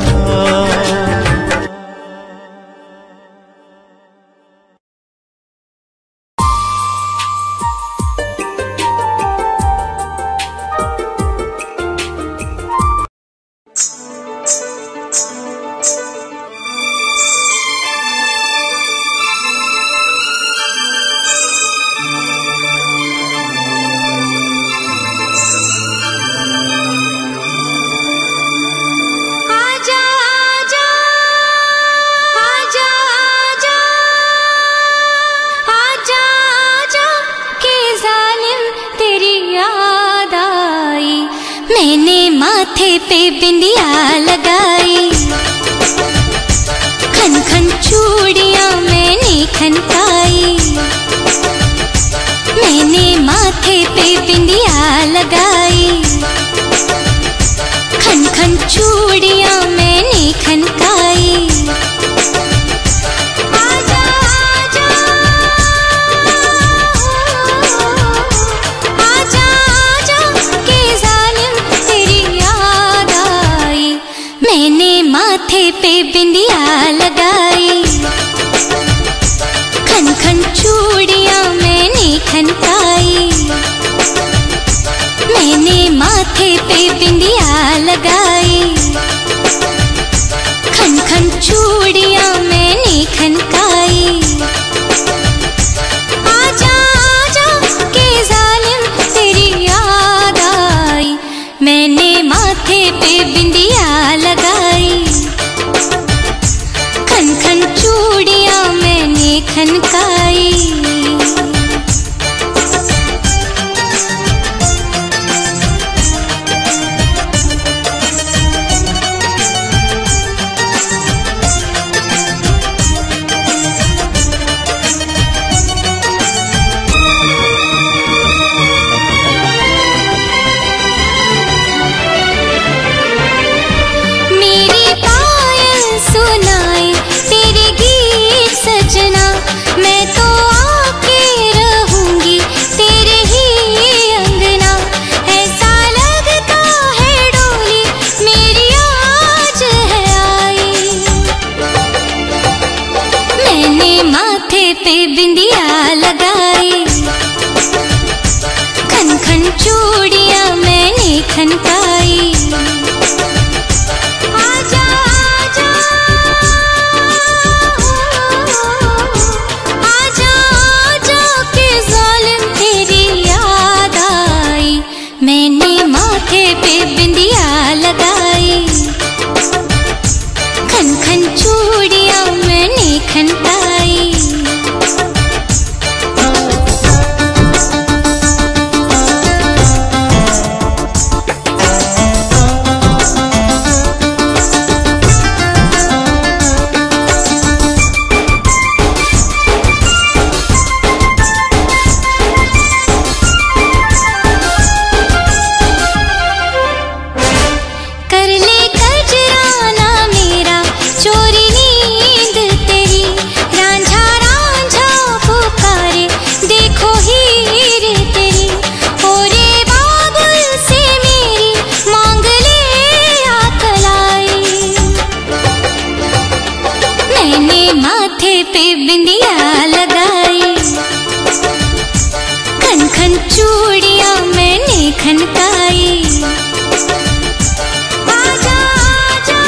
पे बिंदिया लगाई, खन खन चूड़ियां मैंने खनकाई। मैंने माथे पे बिंदिया लगाई, खन खन चूड़ियां मैंने खनकाई। माथे पे बिंदिया लगाई, खन खन चूड़ियां मैंने खनकाई। मैंने माथे पे बिंदिया लगाई, खन खन चूड़ियां मैंने खनकाई। आजा आजा के जालिम तेरी याद आई, मैंने माथे पे बिंदिया लगाई, खन खन चूड़ियां मैंने खनकाई। चूड़ियां मैंने खनकाई। आजा आजा आजा आजा के जालिम तेरी याद आई, मैंने माथे पे बिंदिया लगाई। खन खन चूड़ियां मैंने खनकाई। कर ले कजराना मेरा चोरी नींद तेरी, रांझा रांझा पुकारे देखो हीर तेरी। ओरे बाबुल से मेरी मांग ले आकलाई, मैंने माथे पे बिंदिया लगाई। खन खन चूड़ियां मैंने खनकाई। आजा आजा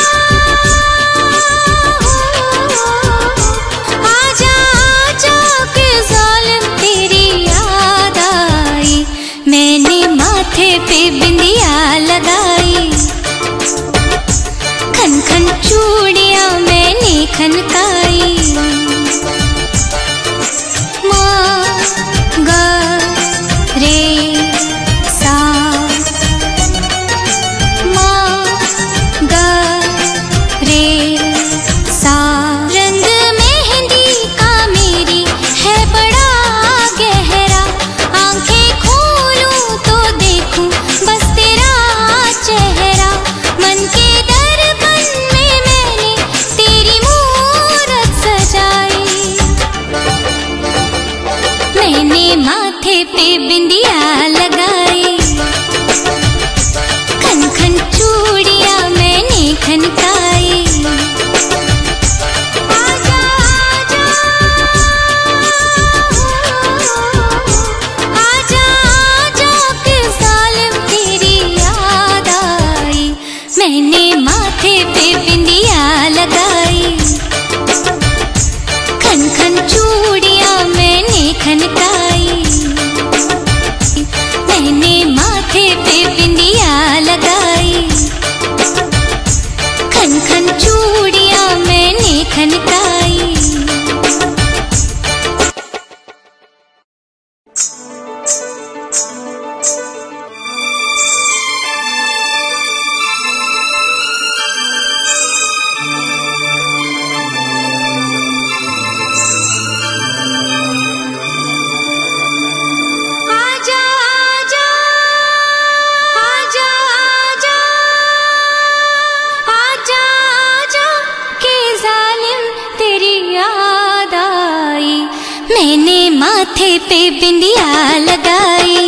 आजा आजा के जालिम तेरी याद आई, मैंने माथे पे बिंदिया लगाई। खन खन चूड़ियां मैंने खनकाई। माँ गा रे सा, माँ गा रे सा। रंग मेहंदी का मेरी है बड़ा गहरा, आंखें खोलूं तो देखूं बस तेरा चेहरा। मन के दर्पण में मैंने तेरी मूरत सजाई, मैंने माथे पे बिंदिया लगाई। खन खन चूड़ियां मैंने खनकाई। आजा आजा आजा आजा के जालिम तेरी याद आई, मैंने माथे पे बिंदिया लगाई। खन खन चूड़ियां मैंने खनकाई, मैंने माथे पे बिंदिया लगाई। खन खन चूड़ियां मैंने खनकाई। आजा आजा आजा आजा आजा आजा के जालिम तेरी याद आई, मैंने माथे पे बिंदिया लगाई।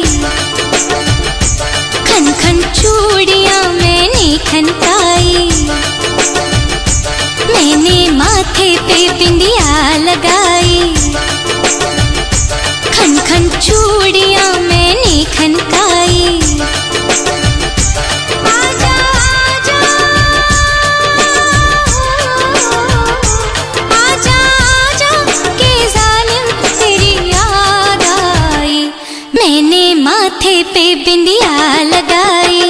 खन खन चूड़ियां मैंने खनकाई, मैंने माथे पे बिंदिया लगाई। खन खन चूड़ियां मैंने खनकाई। आजा आजा आजा आजा के जालिम तेरी याद आई, मैंने माथे पे बिंदिया लगाई।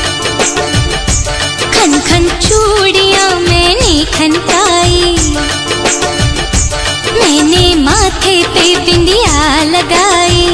खन खन चूड़ियां मैंने खनकाई, मैंने माथे पे बिंदिया लगाई।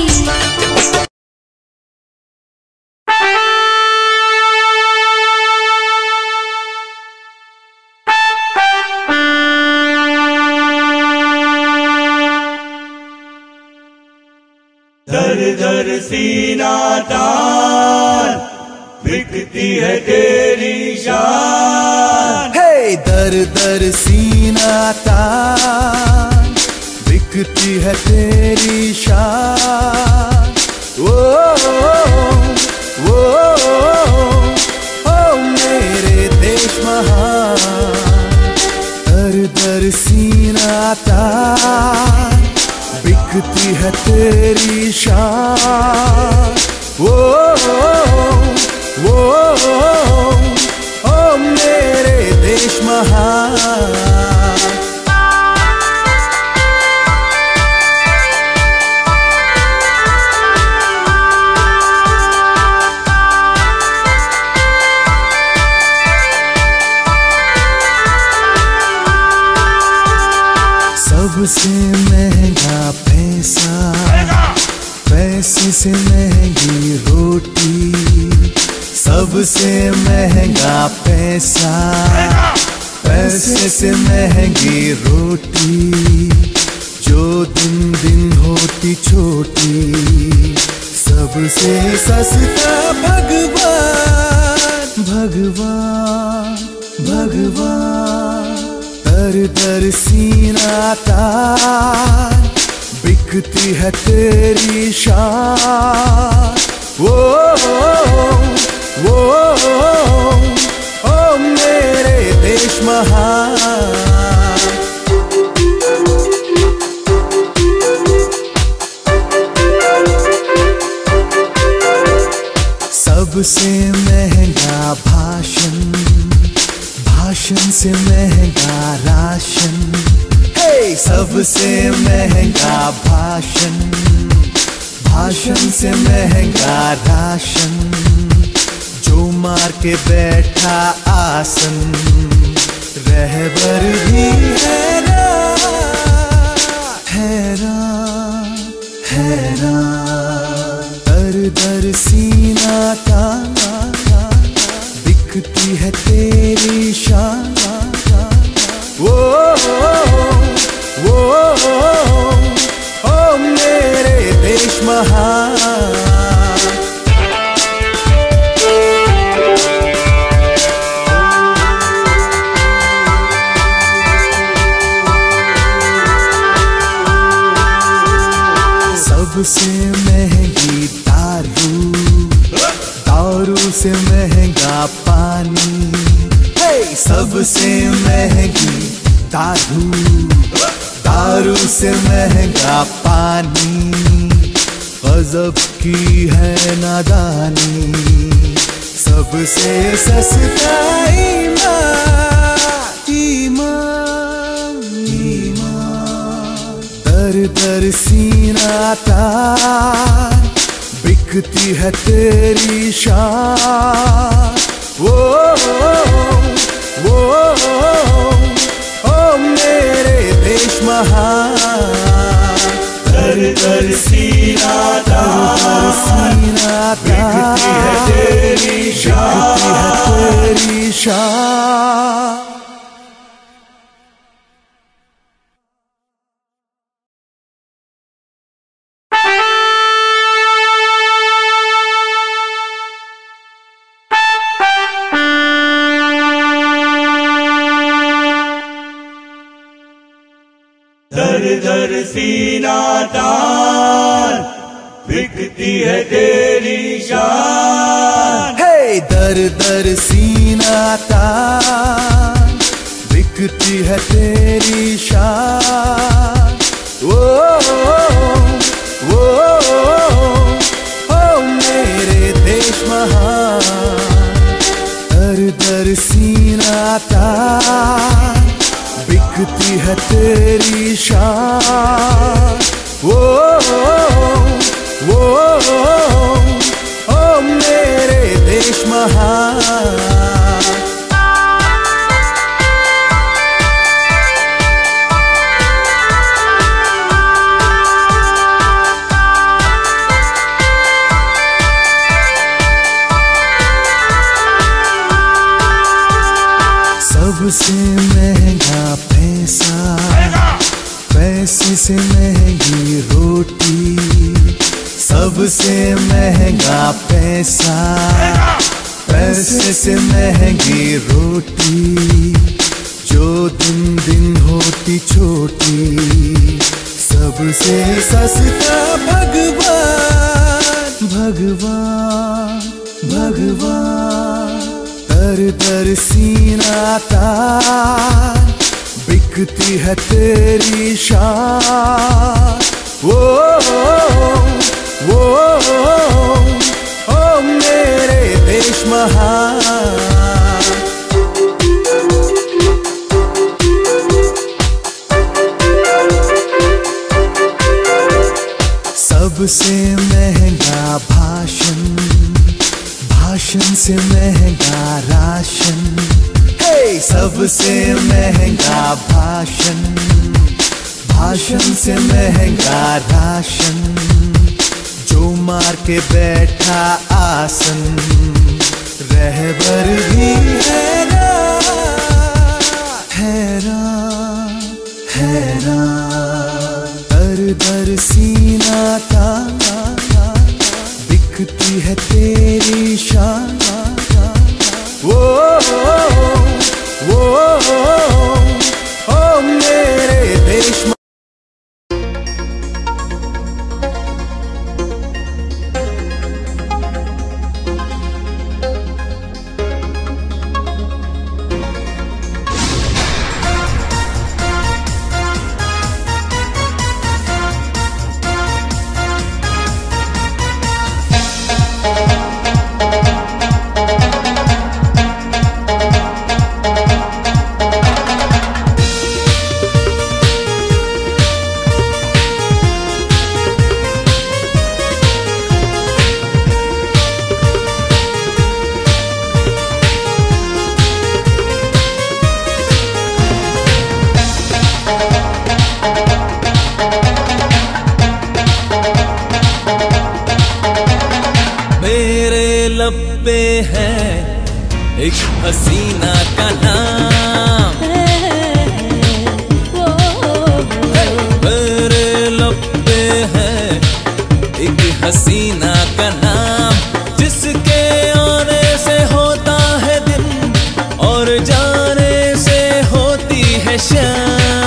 दर दर सीना तान, बिकती है तेरी शान। हे दर दर सीना तान, बिकती है तेरी शान। ओ मेरे देश महान, दर दर सीना तान, बिकती है तेरी शान। ओ सबसे महंगा पैसा, पैसे से महंगी रोटी। सबसे महंगा पैसा, पैसे से महंगी रोटी। जो दिन दिन होती छोटी, सबसे सस्ता भगवान। भगवान भगवान दर दर सीना तान, बिकती है तेरी शान। वो ओ मेरे देश महान। सबसे महंगा भाषण, भाषण से महंगा राशन। हे सबसे महंगा भाषण, भाषण से महंगा राशन। जो मार के बैठा आसन, रहबर भी हैरान हैरान हैरान। दर दर सीना ताना, बिकती है तेरी शान। ओ मेरे देश महान। सबसे महंगी दारू, दारू से महंगा पानी। हे सबसे महंगी दारू, दारू से महंगा पानी। गजब की है नादानी, सबसे सस्ता ईमान। ईमान ईमान दर दर सीना तान, बिकती है तेरी शान। ओ मेरे देश महान। दर दर सीना तान, बिकती है तेरी शान। दर दर सीना तान, बिकती है तेरी शान। हे दर दर सीना तान, बिकती है तेरी शान। ओ मेरे देश महान। दर दर सीना तान, बिकती है तेरी शान। ओ मेरे देश महान। सबसे महंगा पैसा, पैसे से महंगी रोटी। सबसे महंगा पैसा, पैसे से महंगी रोटी। जो दिन दिन होती छोटी, सबसे सस्ता भगवान। भगवान भगवान दर दर सीना तान, बिकती है तेरी शान। ओ मेरे देश महान। सबसे महंगा भाषण, भाषण से महंगा राशन। हे सबसे महंगा भाषण, भाषण से महंगा राशन, जो मार के बैठा आसन, रहबर भी हैरान हैरान हैरान। दर दर सीना ताना, दिखती है तेरी शान। वो ओ मेरे देश। लब पे है एक हसीना का नाम, मेरे लब पे है एक हसीना का नाम, जिसके आने से होता है दिन और जाने से होती है शाम।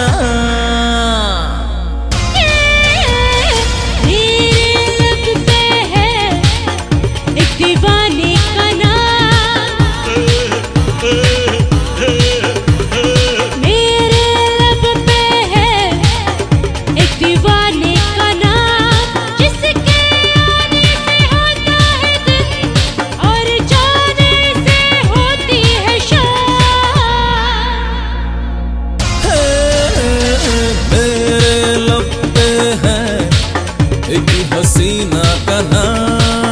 हसीना का नाम।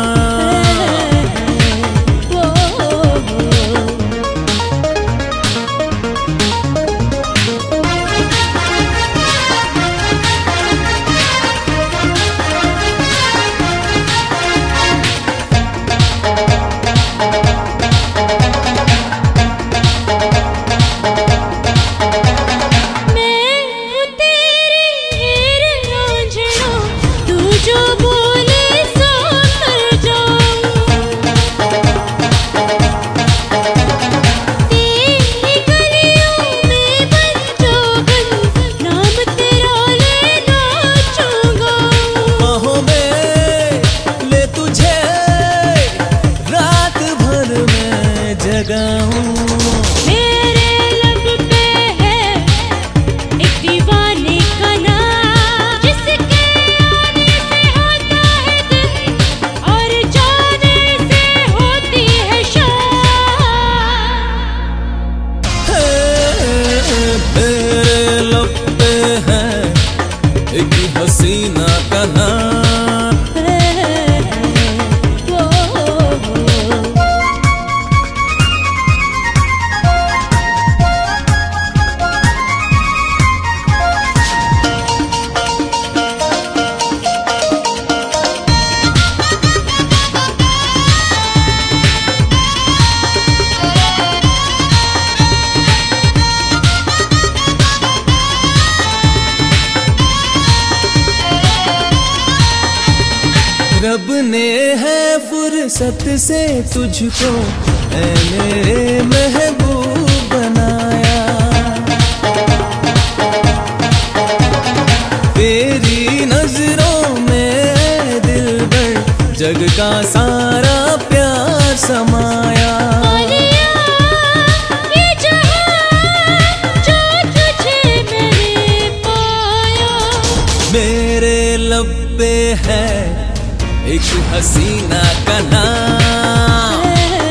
मेरे लब पे है एक दीवाने का नाम, जिसके आने से होता है दिन और जाने से होती है शाम। मेरे लब पे है एक हसीना का नाम। रब ने है फुर्सत से तुझको ऐ मेरे महबूब बनाया, तेरी नजरों में दिलबर जग का सारा प्यार समाया। मेरे लब पे है एक हसीना का नाम,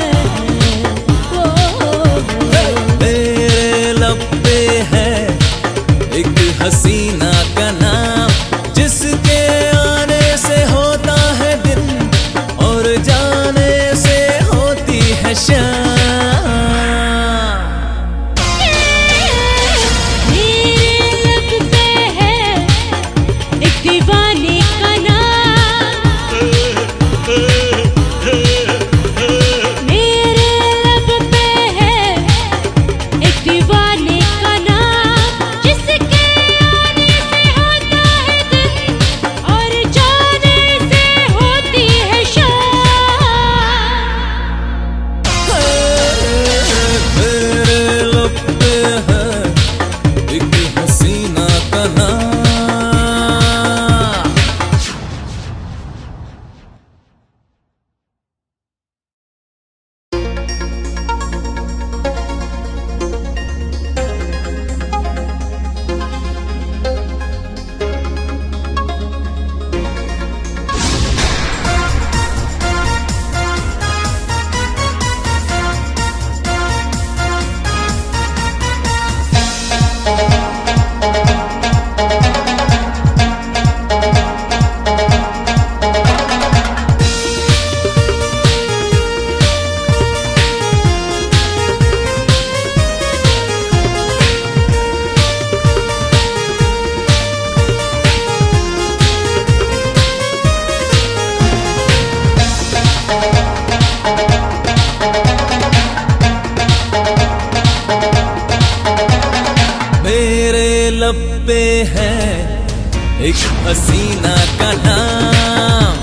मेरे लब पे है एक हसीना का नाम, जिसके आने से होता है दिन और जाने से होती है शाम। मेरे लब पे है हसीना का नाम।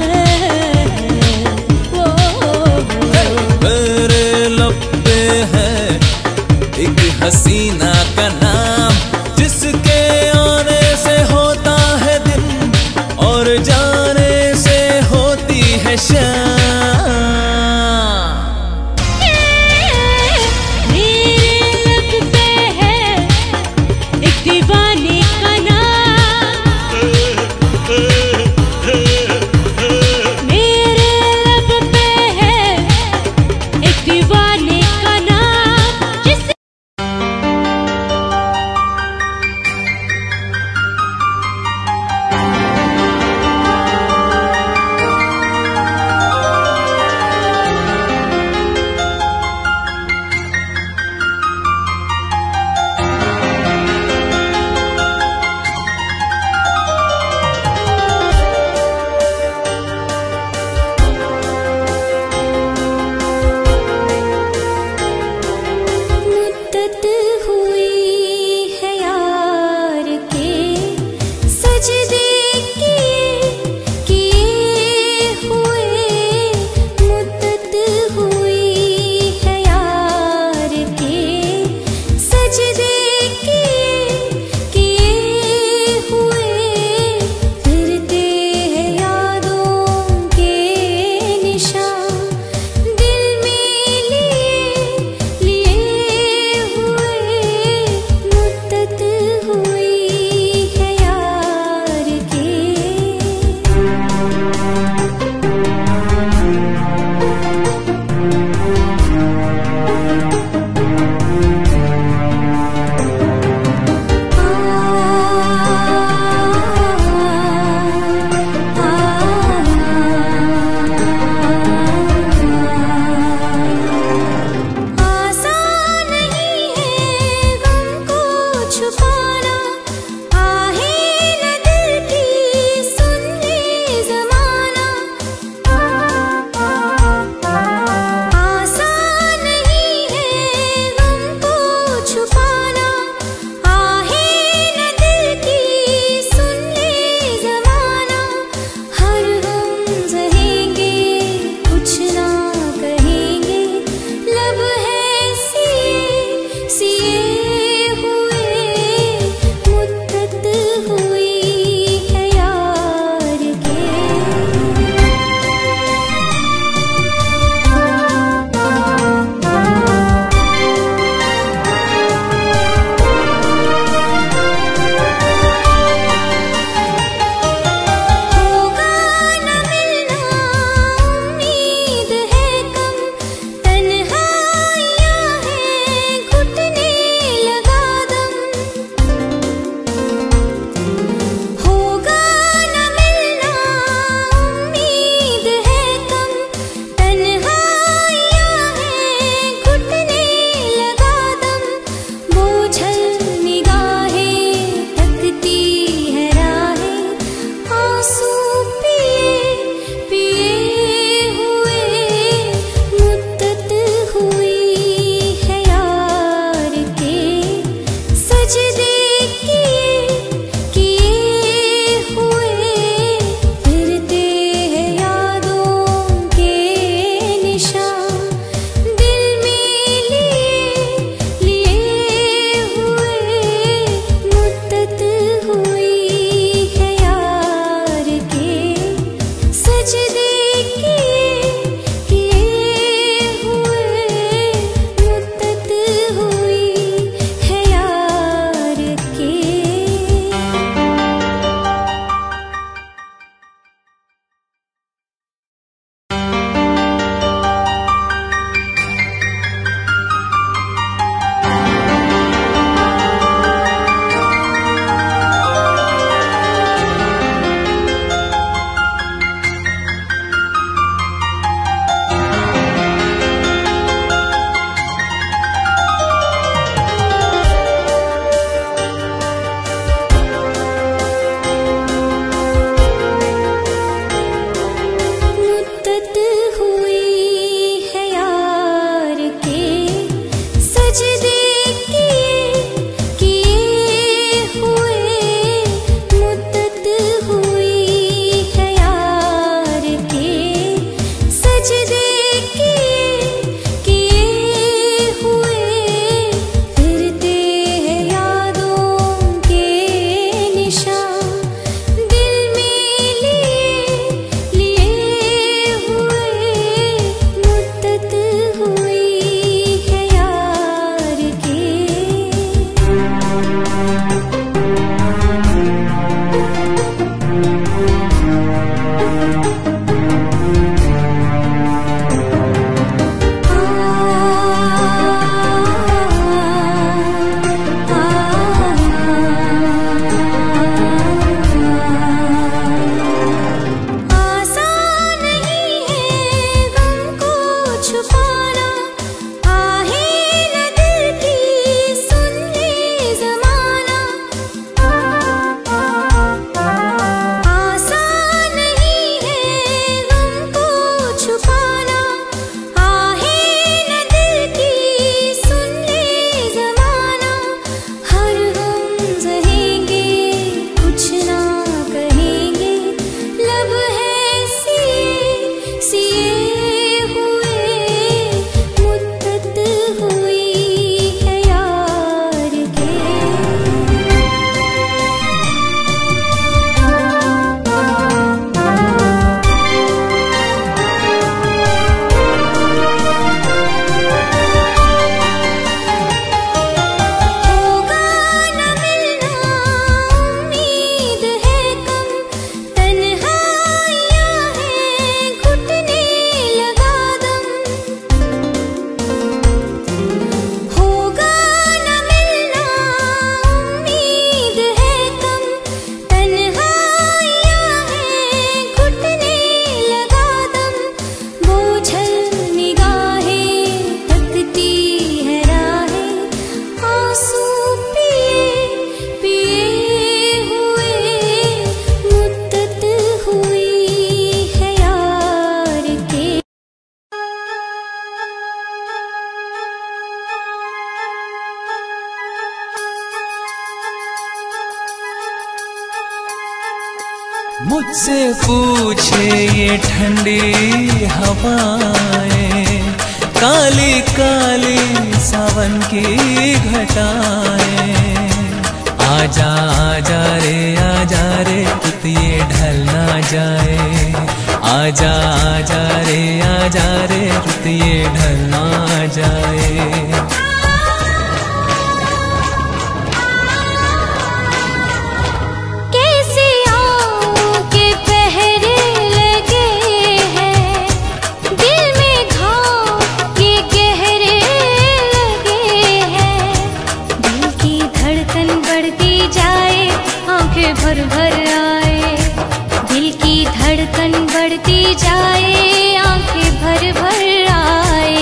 मेरे लब पे है एक हसीना का नाम, जिसके आने से होता है दिन और जाने से होती है शाम। मुझसे पूछे ये ठंडी हवाएं, काली काली सावन की घटाएं। आजा आजा रे रुत ये ढल ना जाए। आजा आजा रे रुत ये ढल ना जाए। भर भर आए, दिल की धड़कन बढ़ती जाए, आंखें भर भर आए।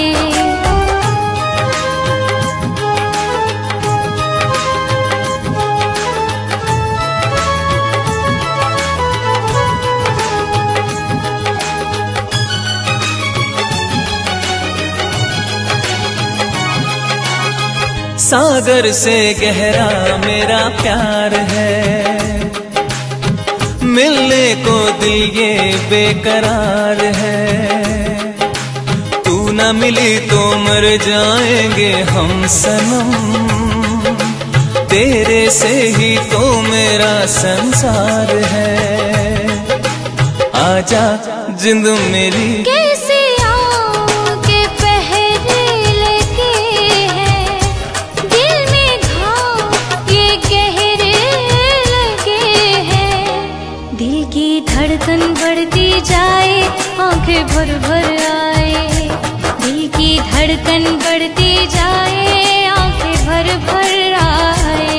सागर से गहरा मेरा प्यार है, मिलने को दिल ये बेकरार है। तू न मिली तो मर जाएंगे हम सनम, तेरे से ही तो मेरा संसार है। आजा जिंद मेरी कैसे आओ के पहरे लगे हैं, दिल में घाव ये गहरे लगे हैं। दिल की धड़कन बढ़ती जाए, आंखें भर भर आए। दिल की धड़कन बढ़ती जाए, आंखें भर भर आए।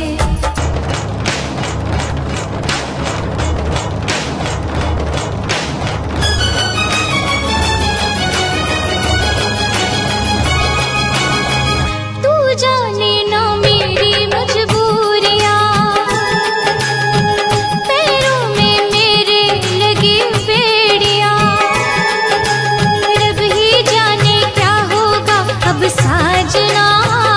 तू जाने ना मेरी मजबूरियां, पैरों में मेरे लगी बेड़ियां। रब ही जाने क्या होगा अब साजना,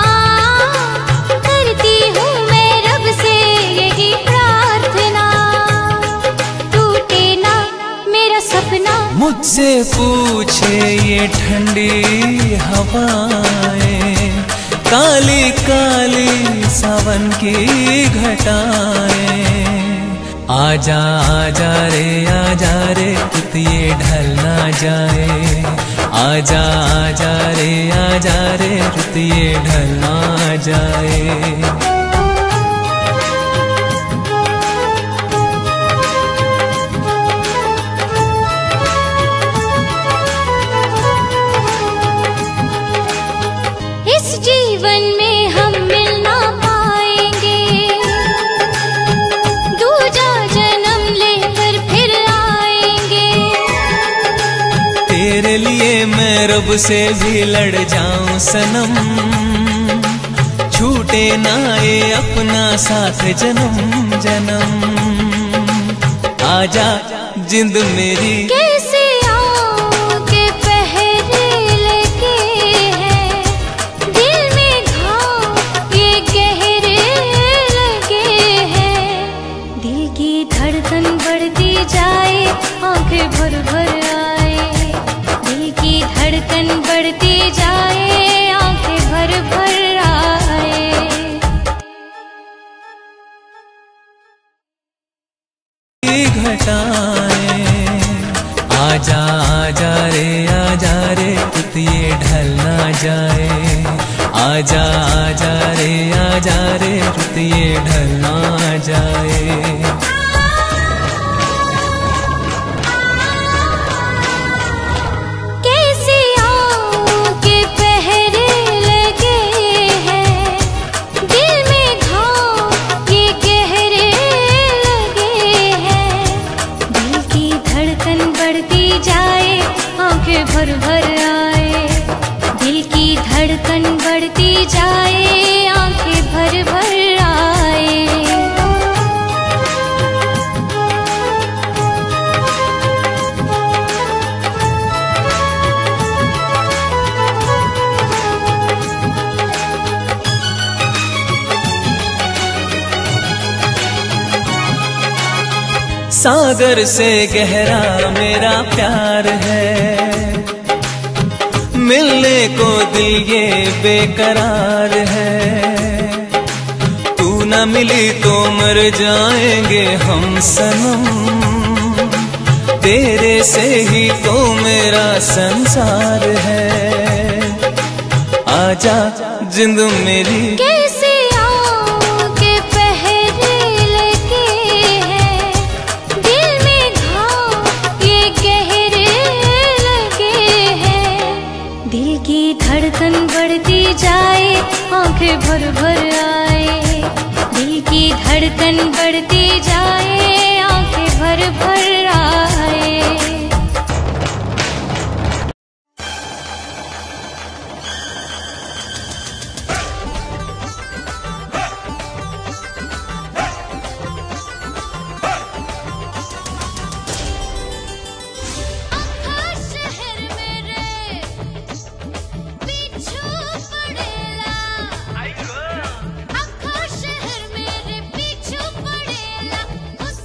करती हूँ मैं रब से यही प्रार्थना। टूटे ना मेरा सपना, मुझसे पूछे ये ठंडी हवाएं, काली काली सावन की घटाएं। आजा आजा रे रुत ये ढल ना जाए। आजा आजा रे रुत ये ढल ना जाए। इस जीवन में हम मिल ना पाएंगे, दूजा जन्म लेकर फिर आएंगे। तेरे लिए मैं रब से भी लड़ जाऊं सनम, छूटे ना ये अपना साथ जन्म जन्म। आजा जिंद मेरी कैसे आओ के पहरे लगे हैं, दिल में घाव ये गहरे लगे हैं। दिल की धड़कन बढ़ती जाए, आंखें भर भर आए। दिल की धड़कन बढ़ती जाए, आंखें भर भर आए। घटाएं। आजा आजा रे रुत ये ढल ना जाए। आजा आजा रे रुत ये ढल ना जाए। कैसे आओ के पहरे लगे हैं, दिल में घाव ये गहरे लगे हैं। दिल की धड़कन बढ़ती जाए, आंखें भर भर आए। दिल की धड़कन बढ़ती जाए, आंखें भर भर आए। सागर से गहरा मेरा प्यार है, मिलने को दिल ये बेकरार है। तू न मिली तो मर जाएंगे हम सनम, तेरे से ही तो मेरा संसार है। आजा जिंद मेरी कैसे आऊं के पहरे लगे हैं, दिल में घाव ये गहरे लगे हैं। दिल की धड़कन बढ़ती जाए, आंखें भर भर आए। दिल की धड़कन बढ़ती जाए, आंखें भर भर आए। शहर मेरे पीछू पड़ेला,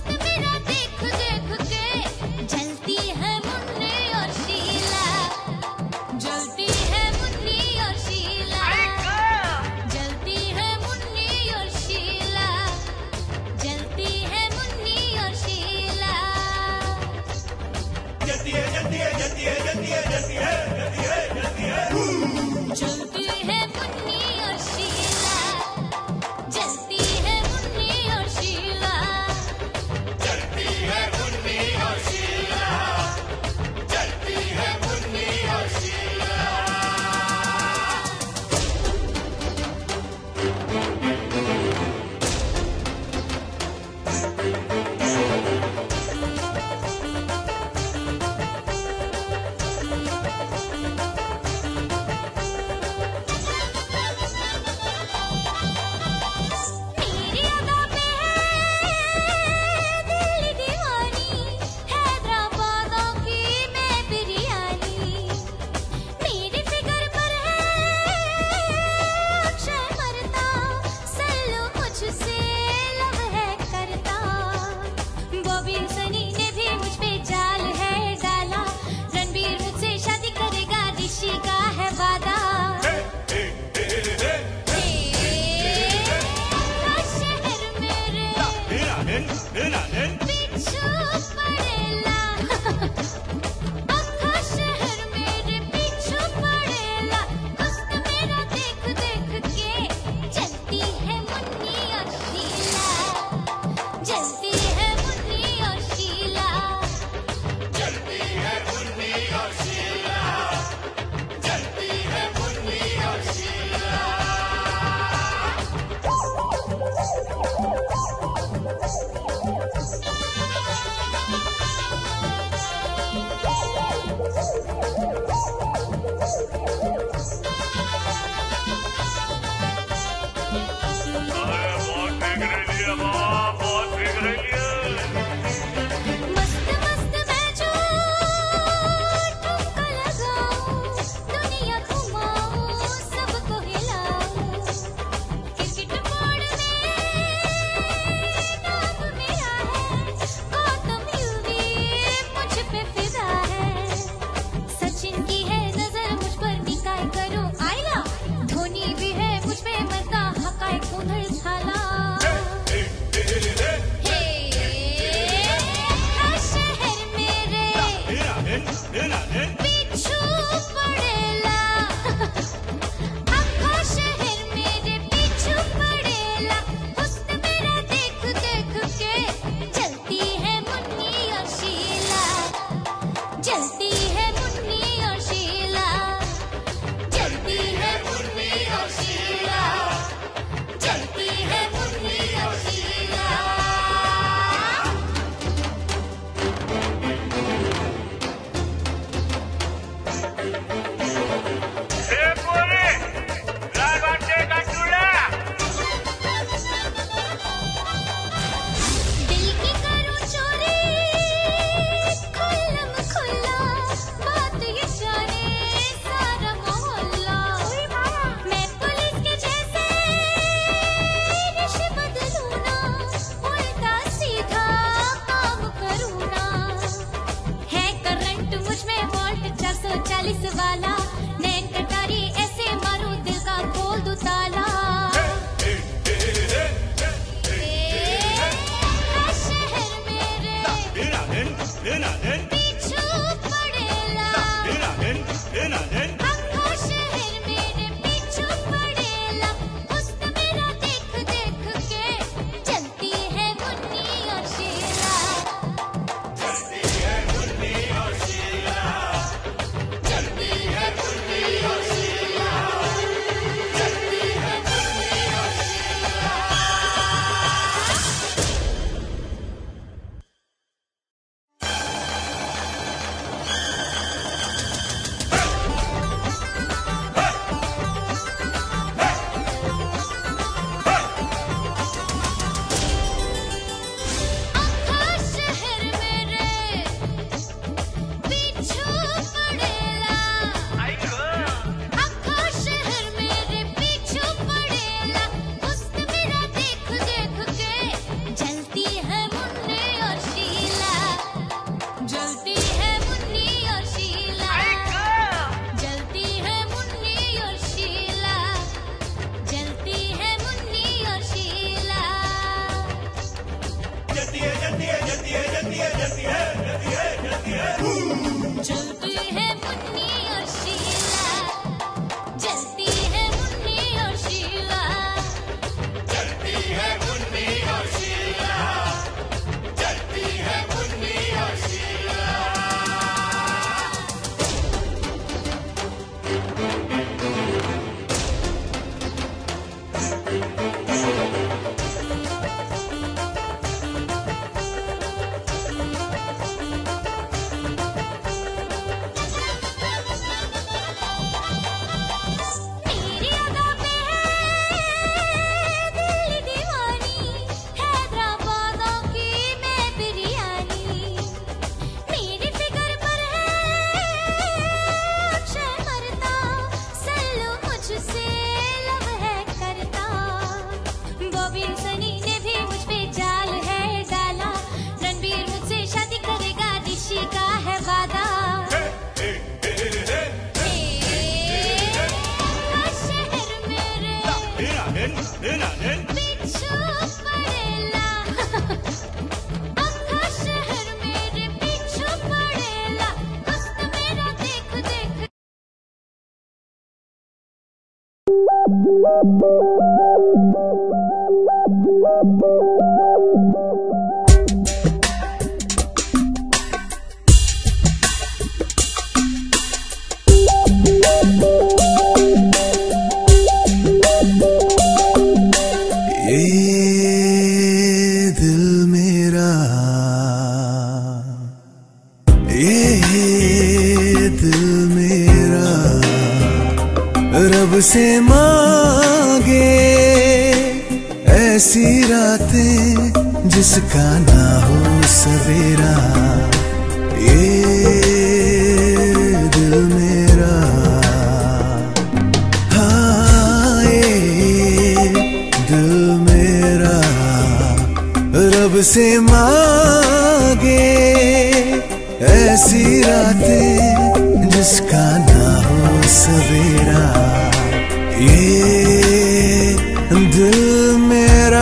नोट 440 वाला, नैन कटारी ऐसे मारू दिल का खोल दूं ताला। से मांगे ऐसी रातें जिसका ना हो सवेरा, ये दिल मेरा, हाँ ये दिल मेरा रब से मांगे ऐसी रातें जिसका ना हो सवेरा, ये दिल मेरा।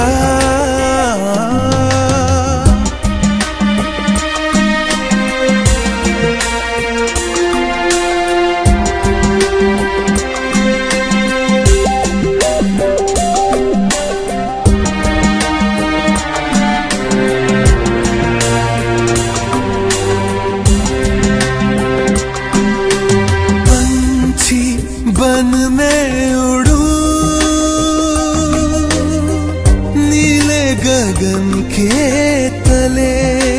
पंछी बन में उड़ूं नीले गगन के तले,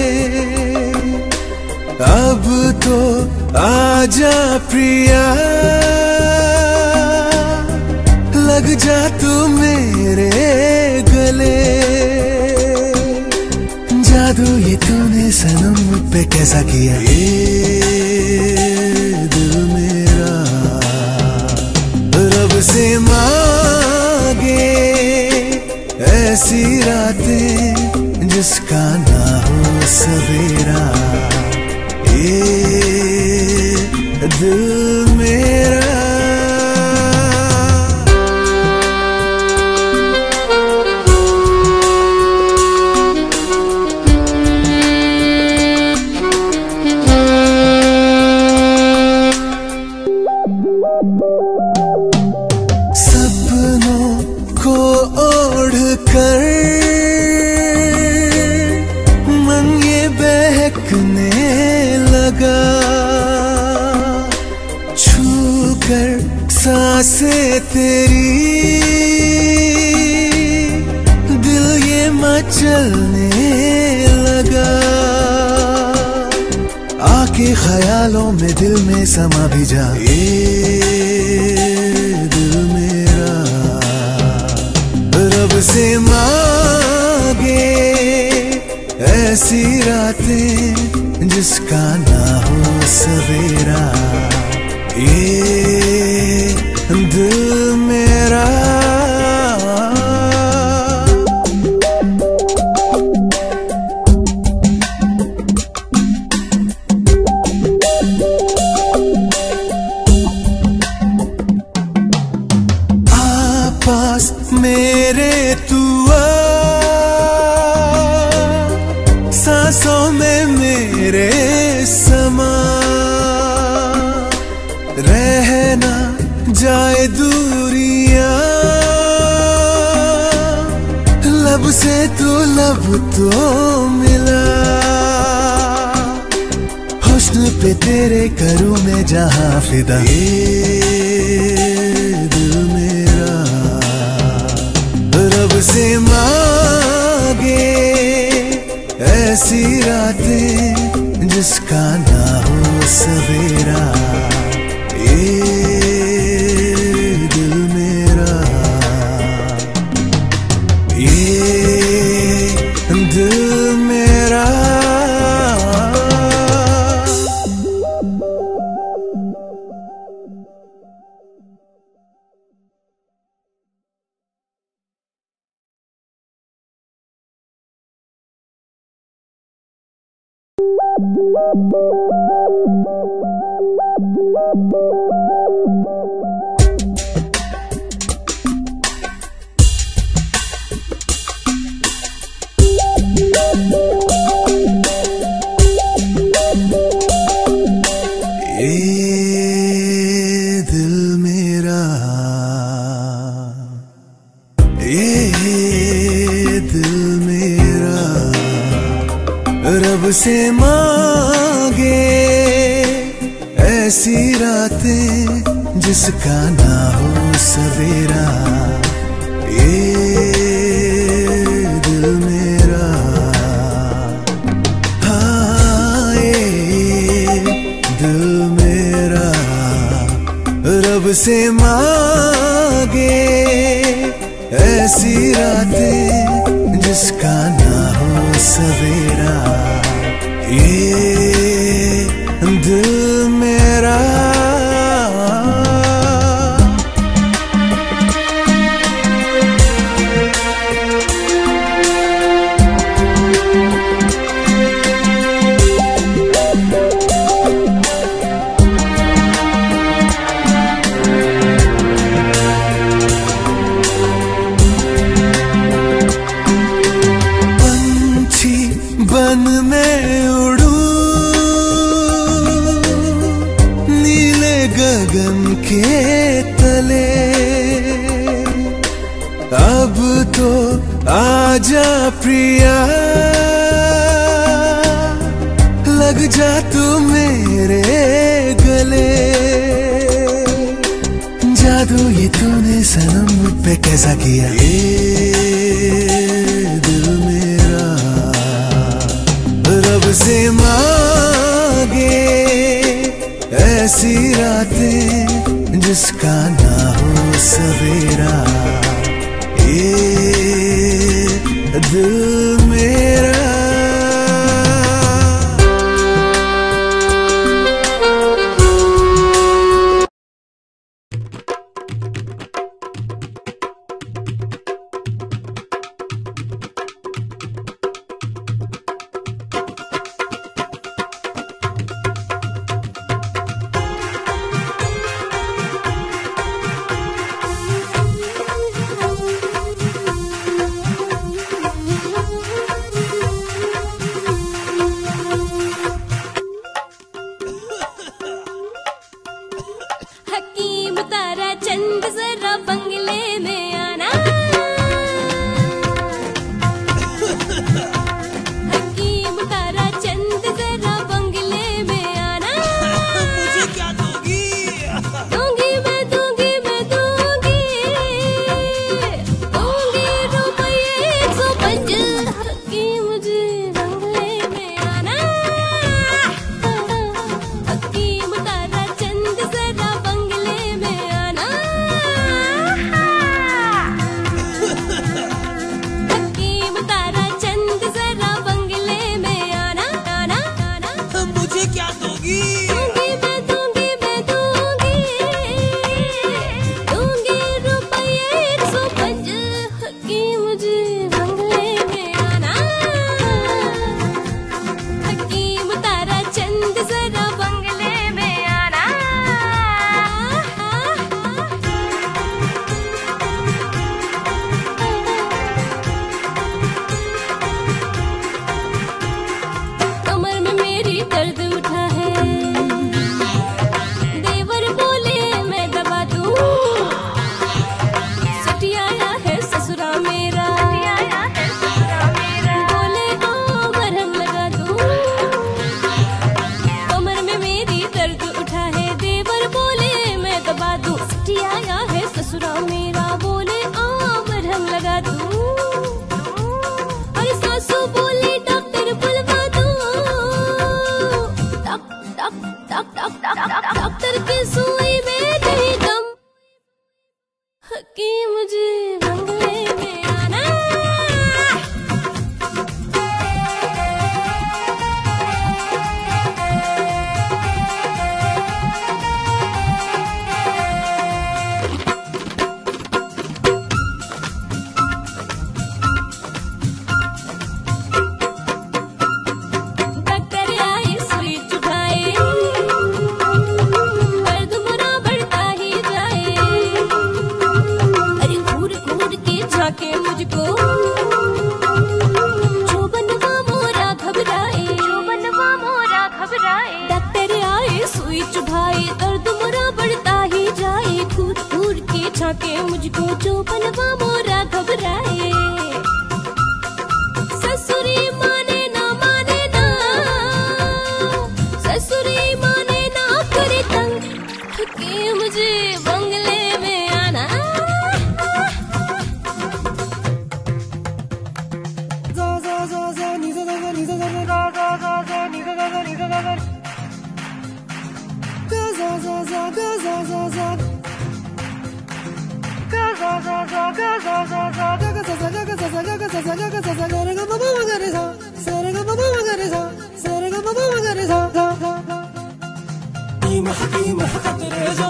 अब तो आजा प्रिया लग जा तू मेरे गले, जादू ये तूने सनम पे कैसा किया, ये दिल मेरा रब से मांगे ऐसी रातें जिसका ना हो सवेरा, ये दिल मेरा। सपनों को ओढ़ कर मन ये बहकने लगा, छू कर सांसें तेरी दिल ये मचलने लगा। आके ख्यालों में दिल में समा भी जा, दिल मेरा रब से मांगे ऐसी रातें जिसका ना हो सवेरा। ये दिल मेरा। पास मेरे तू आ, सांसों में मेरे समा, रहना जाए दूरियां, लब से तू लब तो मिला। हुस्न पे तेरे करूं मैं जहां फिदा। दिल मेरा रब से मांगे ऐसी रातें जिसका ना हो सवेरा। ये दिल मेरा, ये दिल मेरा। ये दिल मेरा, ये दिल मेरा रब से मांगे ऐसी रातें जिसका ना हो सवेरा। ये दिल मेरा, हाँ ये दिल मेरा रब से मांगे ऐसी रातें जिसका ना हो सवेरा। ये दिल मेरा। बन में उड़ूं नीले गगन के तले, अब तो आजा प्रिया लग जा तू मेरे गले। जादू ये तूने सनम मुझ पे कैसा किया। दिल मेरा रब से मांगे ऐसी रातें जिसका ना हो सवेरा। ये दिल मेरा। तारा चंद जरा बंगले में आना। हकीम तारा चंद जरा बंगले में आना। मुझे क्या दोगी? दूंगी मैं दूंगी मैं दूंगी, दूंगी रुपये 105। हकीम मुझे बंगले में आना। हकीम तारा चंद जरा बंगले में आना। हकीम तारा चंद जरा बंगले में आना। आना आना। मुझे क्या दोगी? दूंगी मैं दूंगी मैं दूंगी, दूंगी रुपये 105। हकीम मुझे बंगले में आना। हकीम तारा चंद जरा बंगले में आना। कमर में मेरी दर्द उठा है, देवर बोले मैं दबा दूं। सटियाया है ससुरा मेरा, बोले आओ मरहम लगा दूं। कमर में मेरी दर्द उठा है, देवर बोले मैं दबा दूं। सटियाया है ससुरा मेरा, बोले आओ मरहम लगा दूं। अरे सासू बोली डॉक्टर बुलवा दो, डॉक्टर की सुई में नहीं दम। हकीम मुझे बंगले में आना। डॉक्टर आए सुई चुभाए, दर्द मुरा बढ़ता ही जाए। अरे घूर घूर के झाके मुझको, जो बनवा मोरा घबराए। डॉक्टर आए सुई चुभाए, दर्द मुरा बढ़ता ही जाए। घूर घूर के झाके मुझको, जो बनवा मोरा घबराए। ससुरी माने ना ससुरी माने ना करे तंग। हकीम मुझे बंगले में आना। हकीम खतरे जा,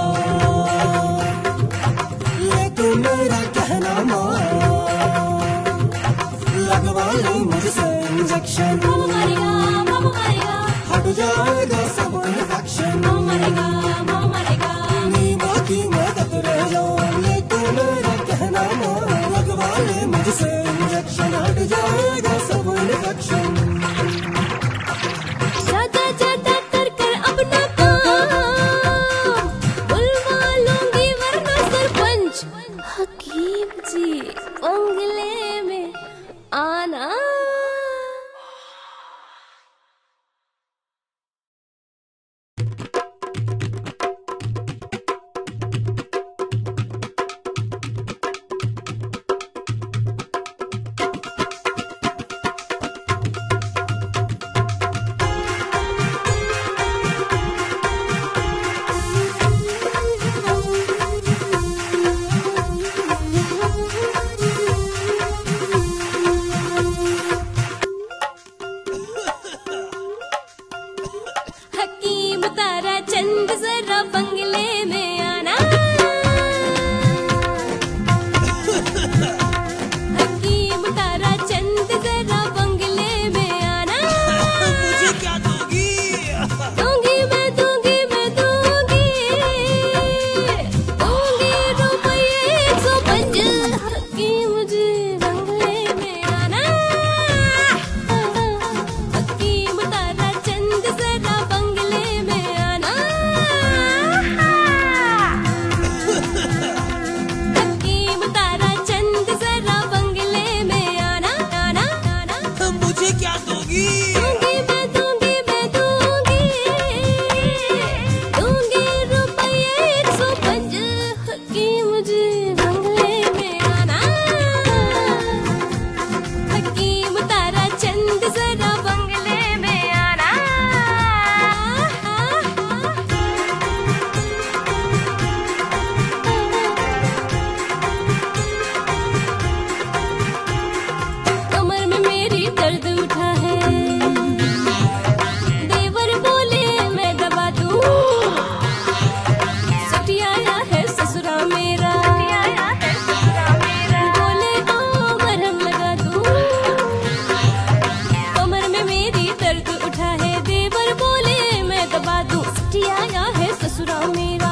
ये तू मेरा कहना मान। लगवा ले मुझसे इंजेक्शन, हट जाएगा सब इन्फेक्शन। हकीम खतरे जा, ये तू मेरा कहना मान। लगवा ले मुझसे इंजेक्शन, हट जाएगा सब इन्फेक्शन। ज्यादा ज्यादा कर कर अपना काम, बुलवा लूंगी वरना सरपंच। हकीम जी बंगले में आना।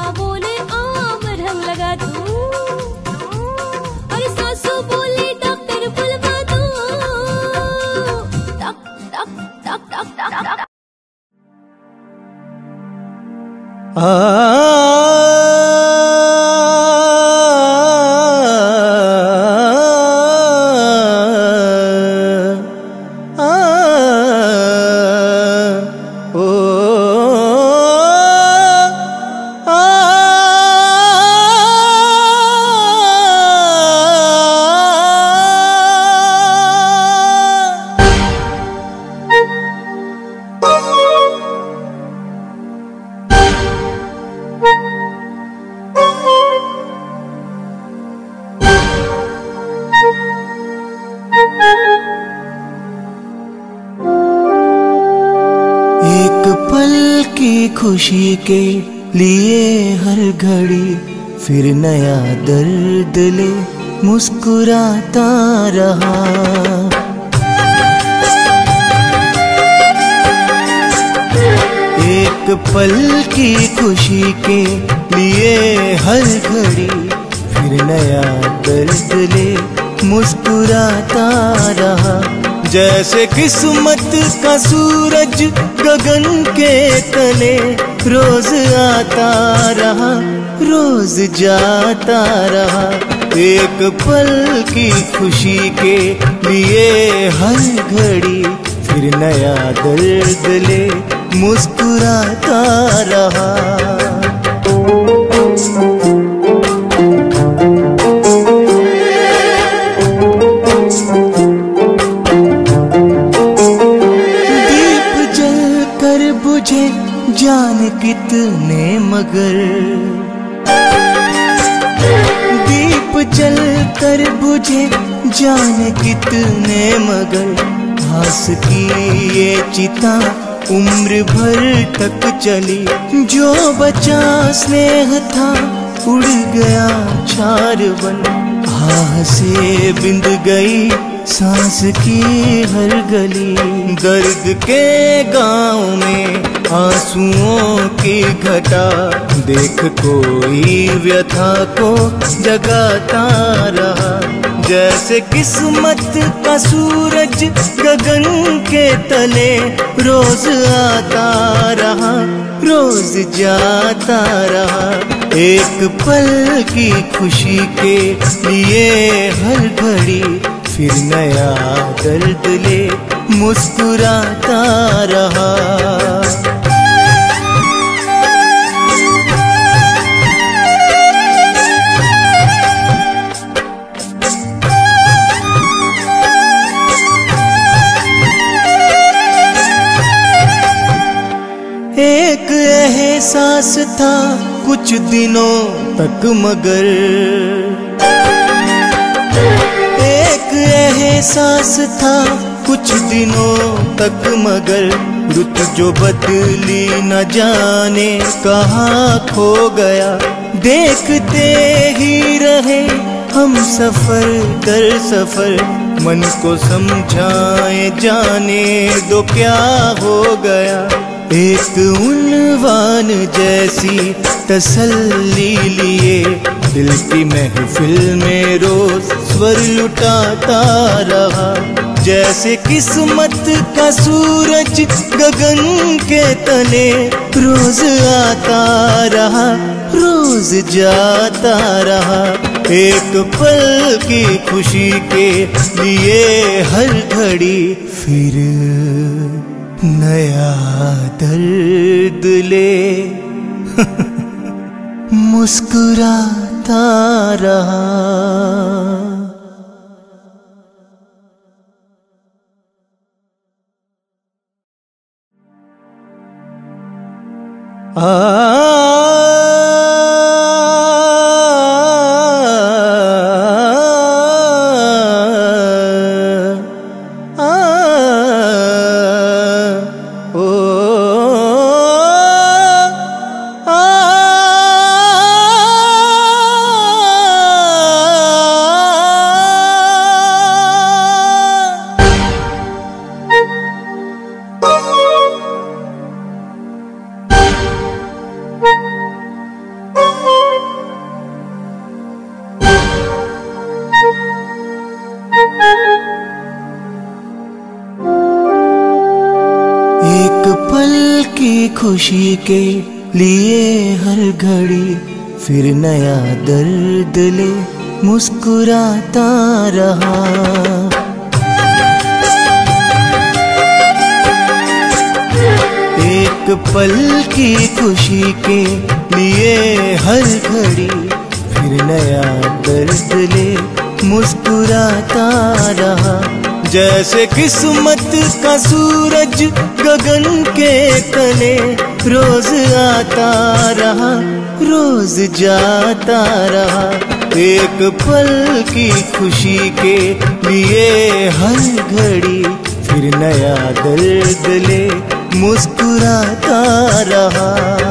बोले आम रंग लगा दूं, और सासू बोले डॉक्टर बुलवा दूं। टक टक टक टक टक टक। एक पल की खुशी के लिए हर घड़ी फिर नया दर्द ले मुस्कुराता रहा। एक पल की खुशी के लिए हर घड़ी फिर नया दर्द ले मुस्कुराता रहा। जैसे किस्मत का सूरज गगन के तले रोज आता रहा, रोज जाता रहा। एक पल की खुशी के लिए हर घड़ी फिर नया दर्द ले मुस्कुराता रहा। बुझे जान कितने मगर, दीप जल कर बुझे जान कितने मगर। घास की ये चिता उम्र भर तक चली, जो बचा स्नेह था उड़ गया चार बन। आह से बिंद गई सांस की हर गली, दर्द के गांव में आंसुओं की घटा देख कोई व्यथा को जगाता रहा। जैसे किस्मत का सूरज गगन के तले रोज आता रहा, रोज जाता रहा। एक पल की खुशी के लिए हर घड़ी फिर नया दर्द ले मुस्कुराता रहा। एक एहसास था कुछ दिनों तक मगर, एक एहसास था कुछ दिनों तक मगर। रुत जो बदली न जाने कहाँ खो गया, देखते ही रहे हम सफर दर सफर। मन को समझाए जाने दो क्या हो गया, एक उन्वान जैसी तसल्ली लिए दिल की महफिल में रोज स्वर लुटाता रहा। जैसे किस्मत का सूरज गगन के तले रोज आता रहा, रोज जाता रहा। एक पल की खुशी के लिए हर घड़ी फिर नया दर्द ले मुस्कुराता रहा। की खुशी के लिए हर घड़ी फिर नया दर्द ले मुस्कुराता रहा। एक पल की खुशी के लिए हर घड़ी फिर नया दर्द ले मुस्कुराता रहा। जैसे किस्मत का सूरज गगन के तले रोज आता रहा रोज जाता रहा। एक पल की खुशी के लिए हर घड़ी फिर नया दर्द ले मुस्कुराता रहा।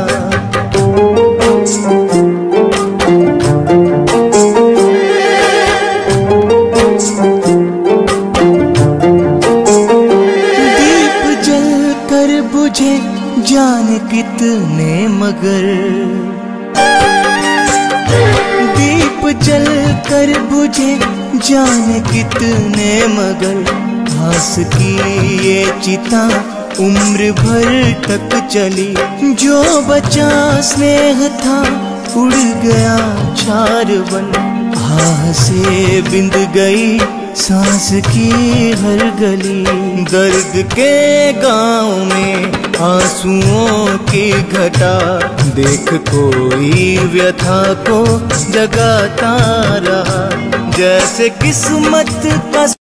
बुझे जाने कितने मगर दीप जल कर बुझे जाने कितने मगर आस की ये चिता उम्र भर तक चली। जो बचा स्नेह था उड़ गया चार बन आह से बिंद गई सांस की हर गली। दर्द के गांव में आंसुओं की घटा देख कोई व्यथा को जगाता रहा। जैसे किस्मत का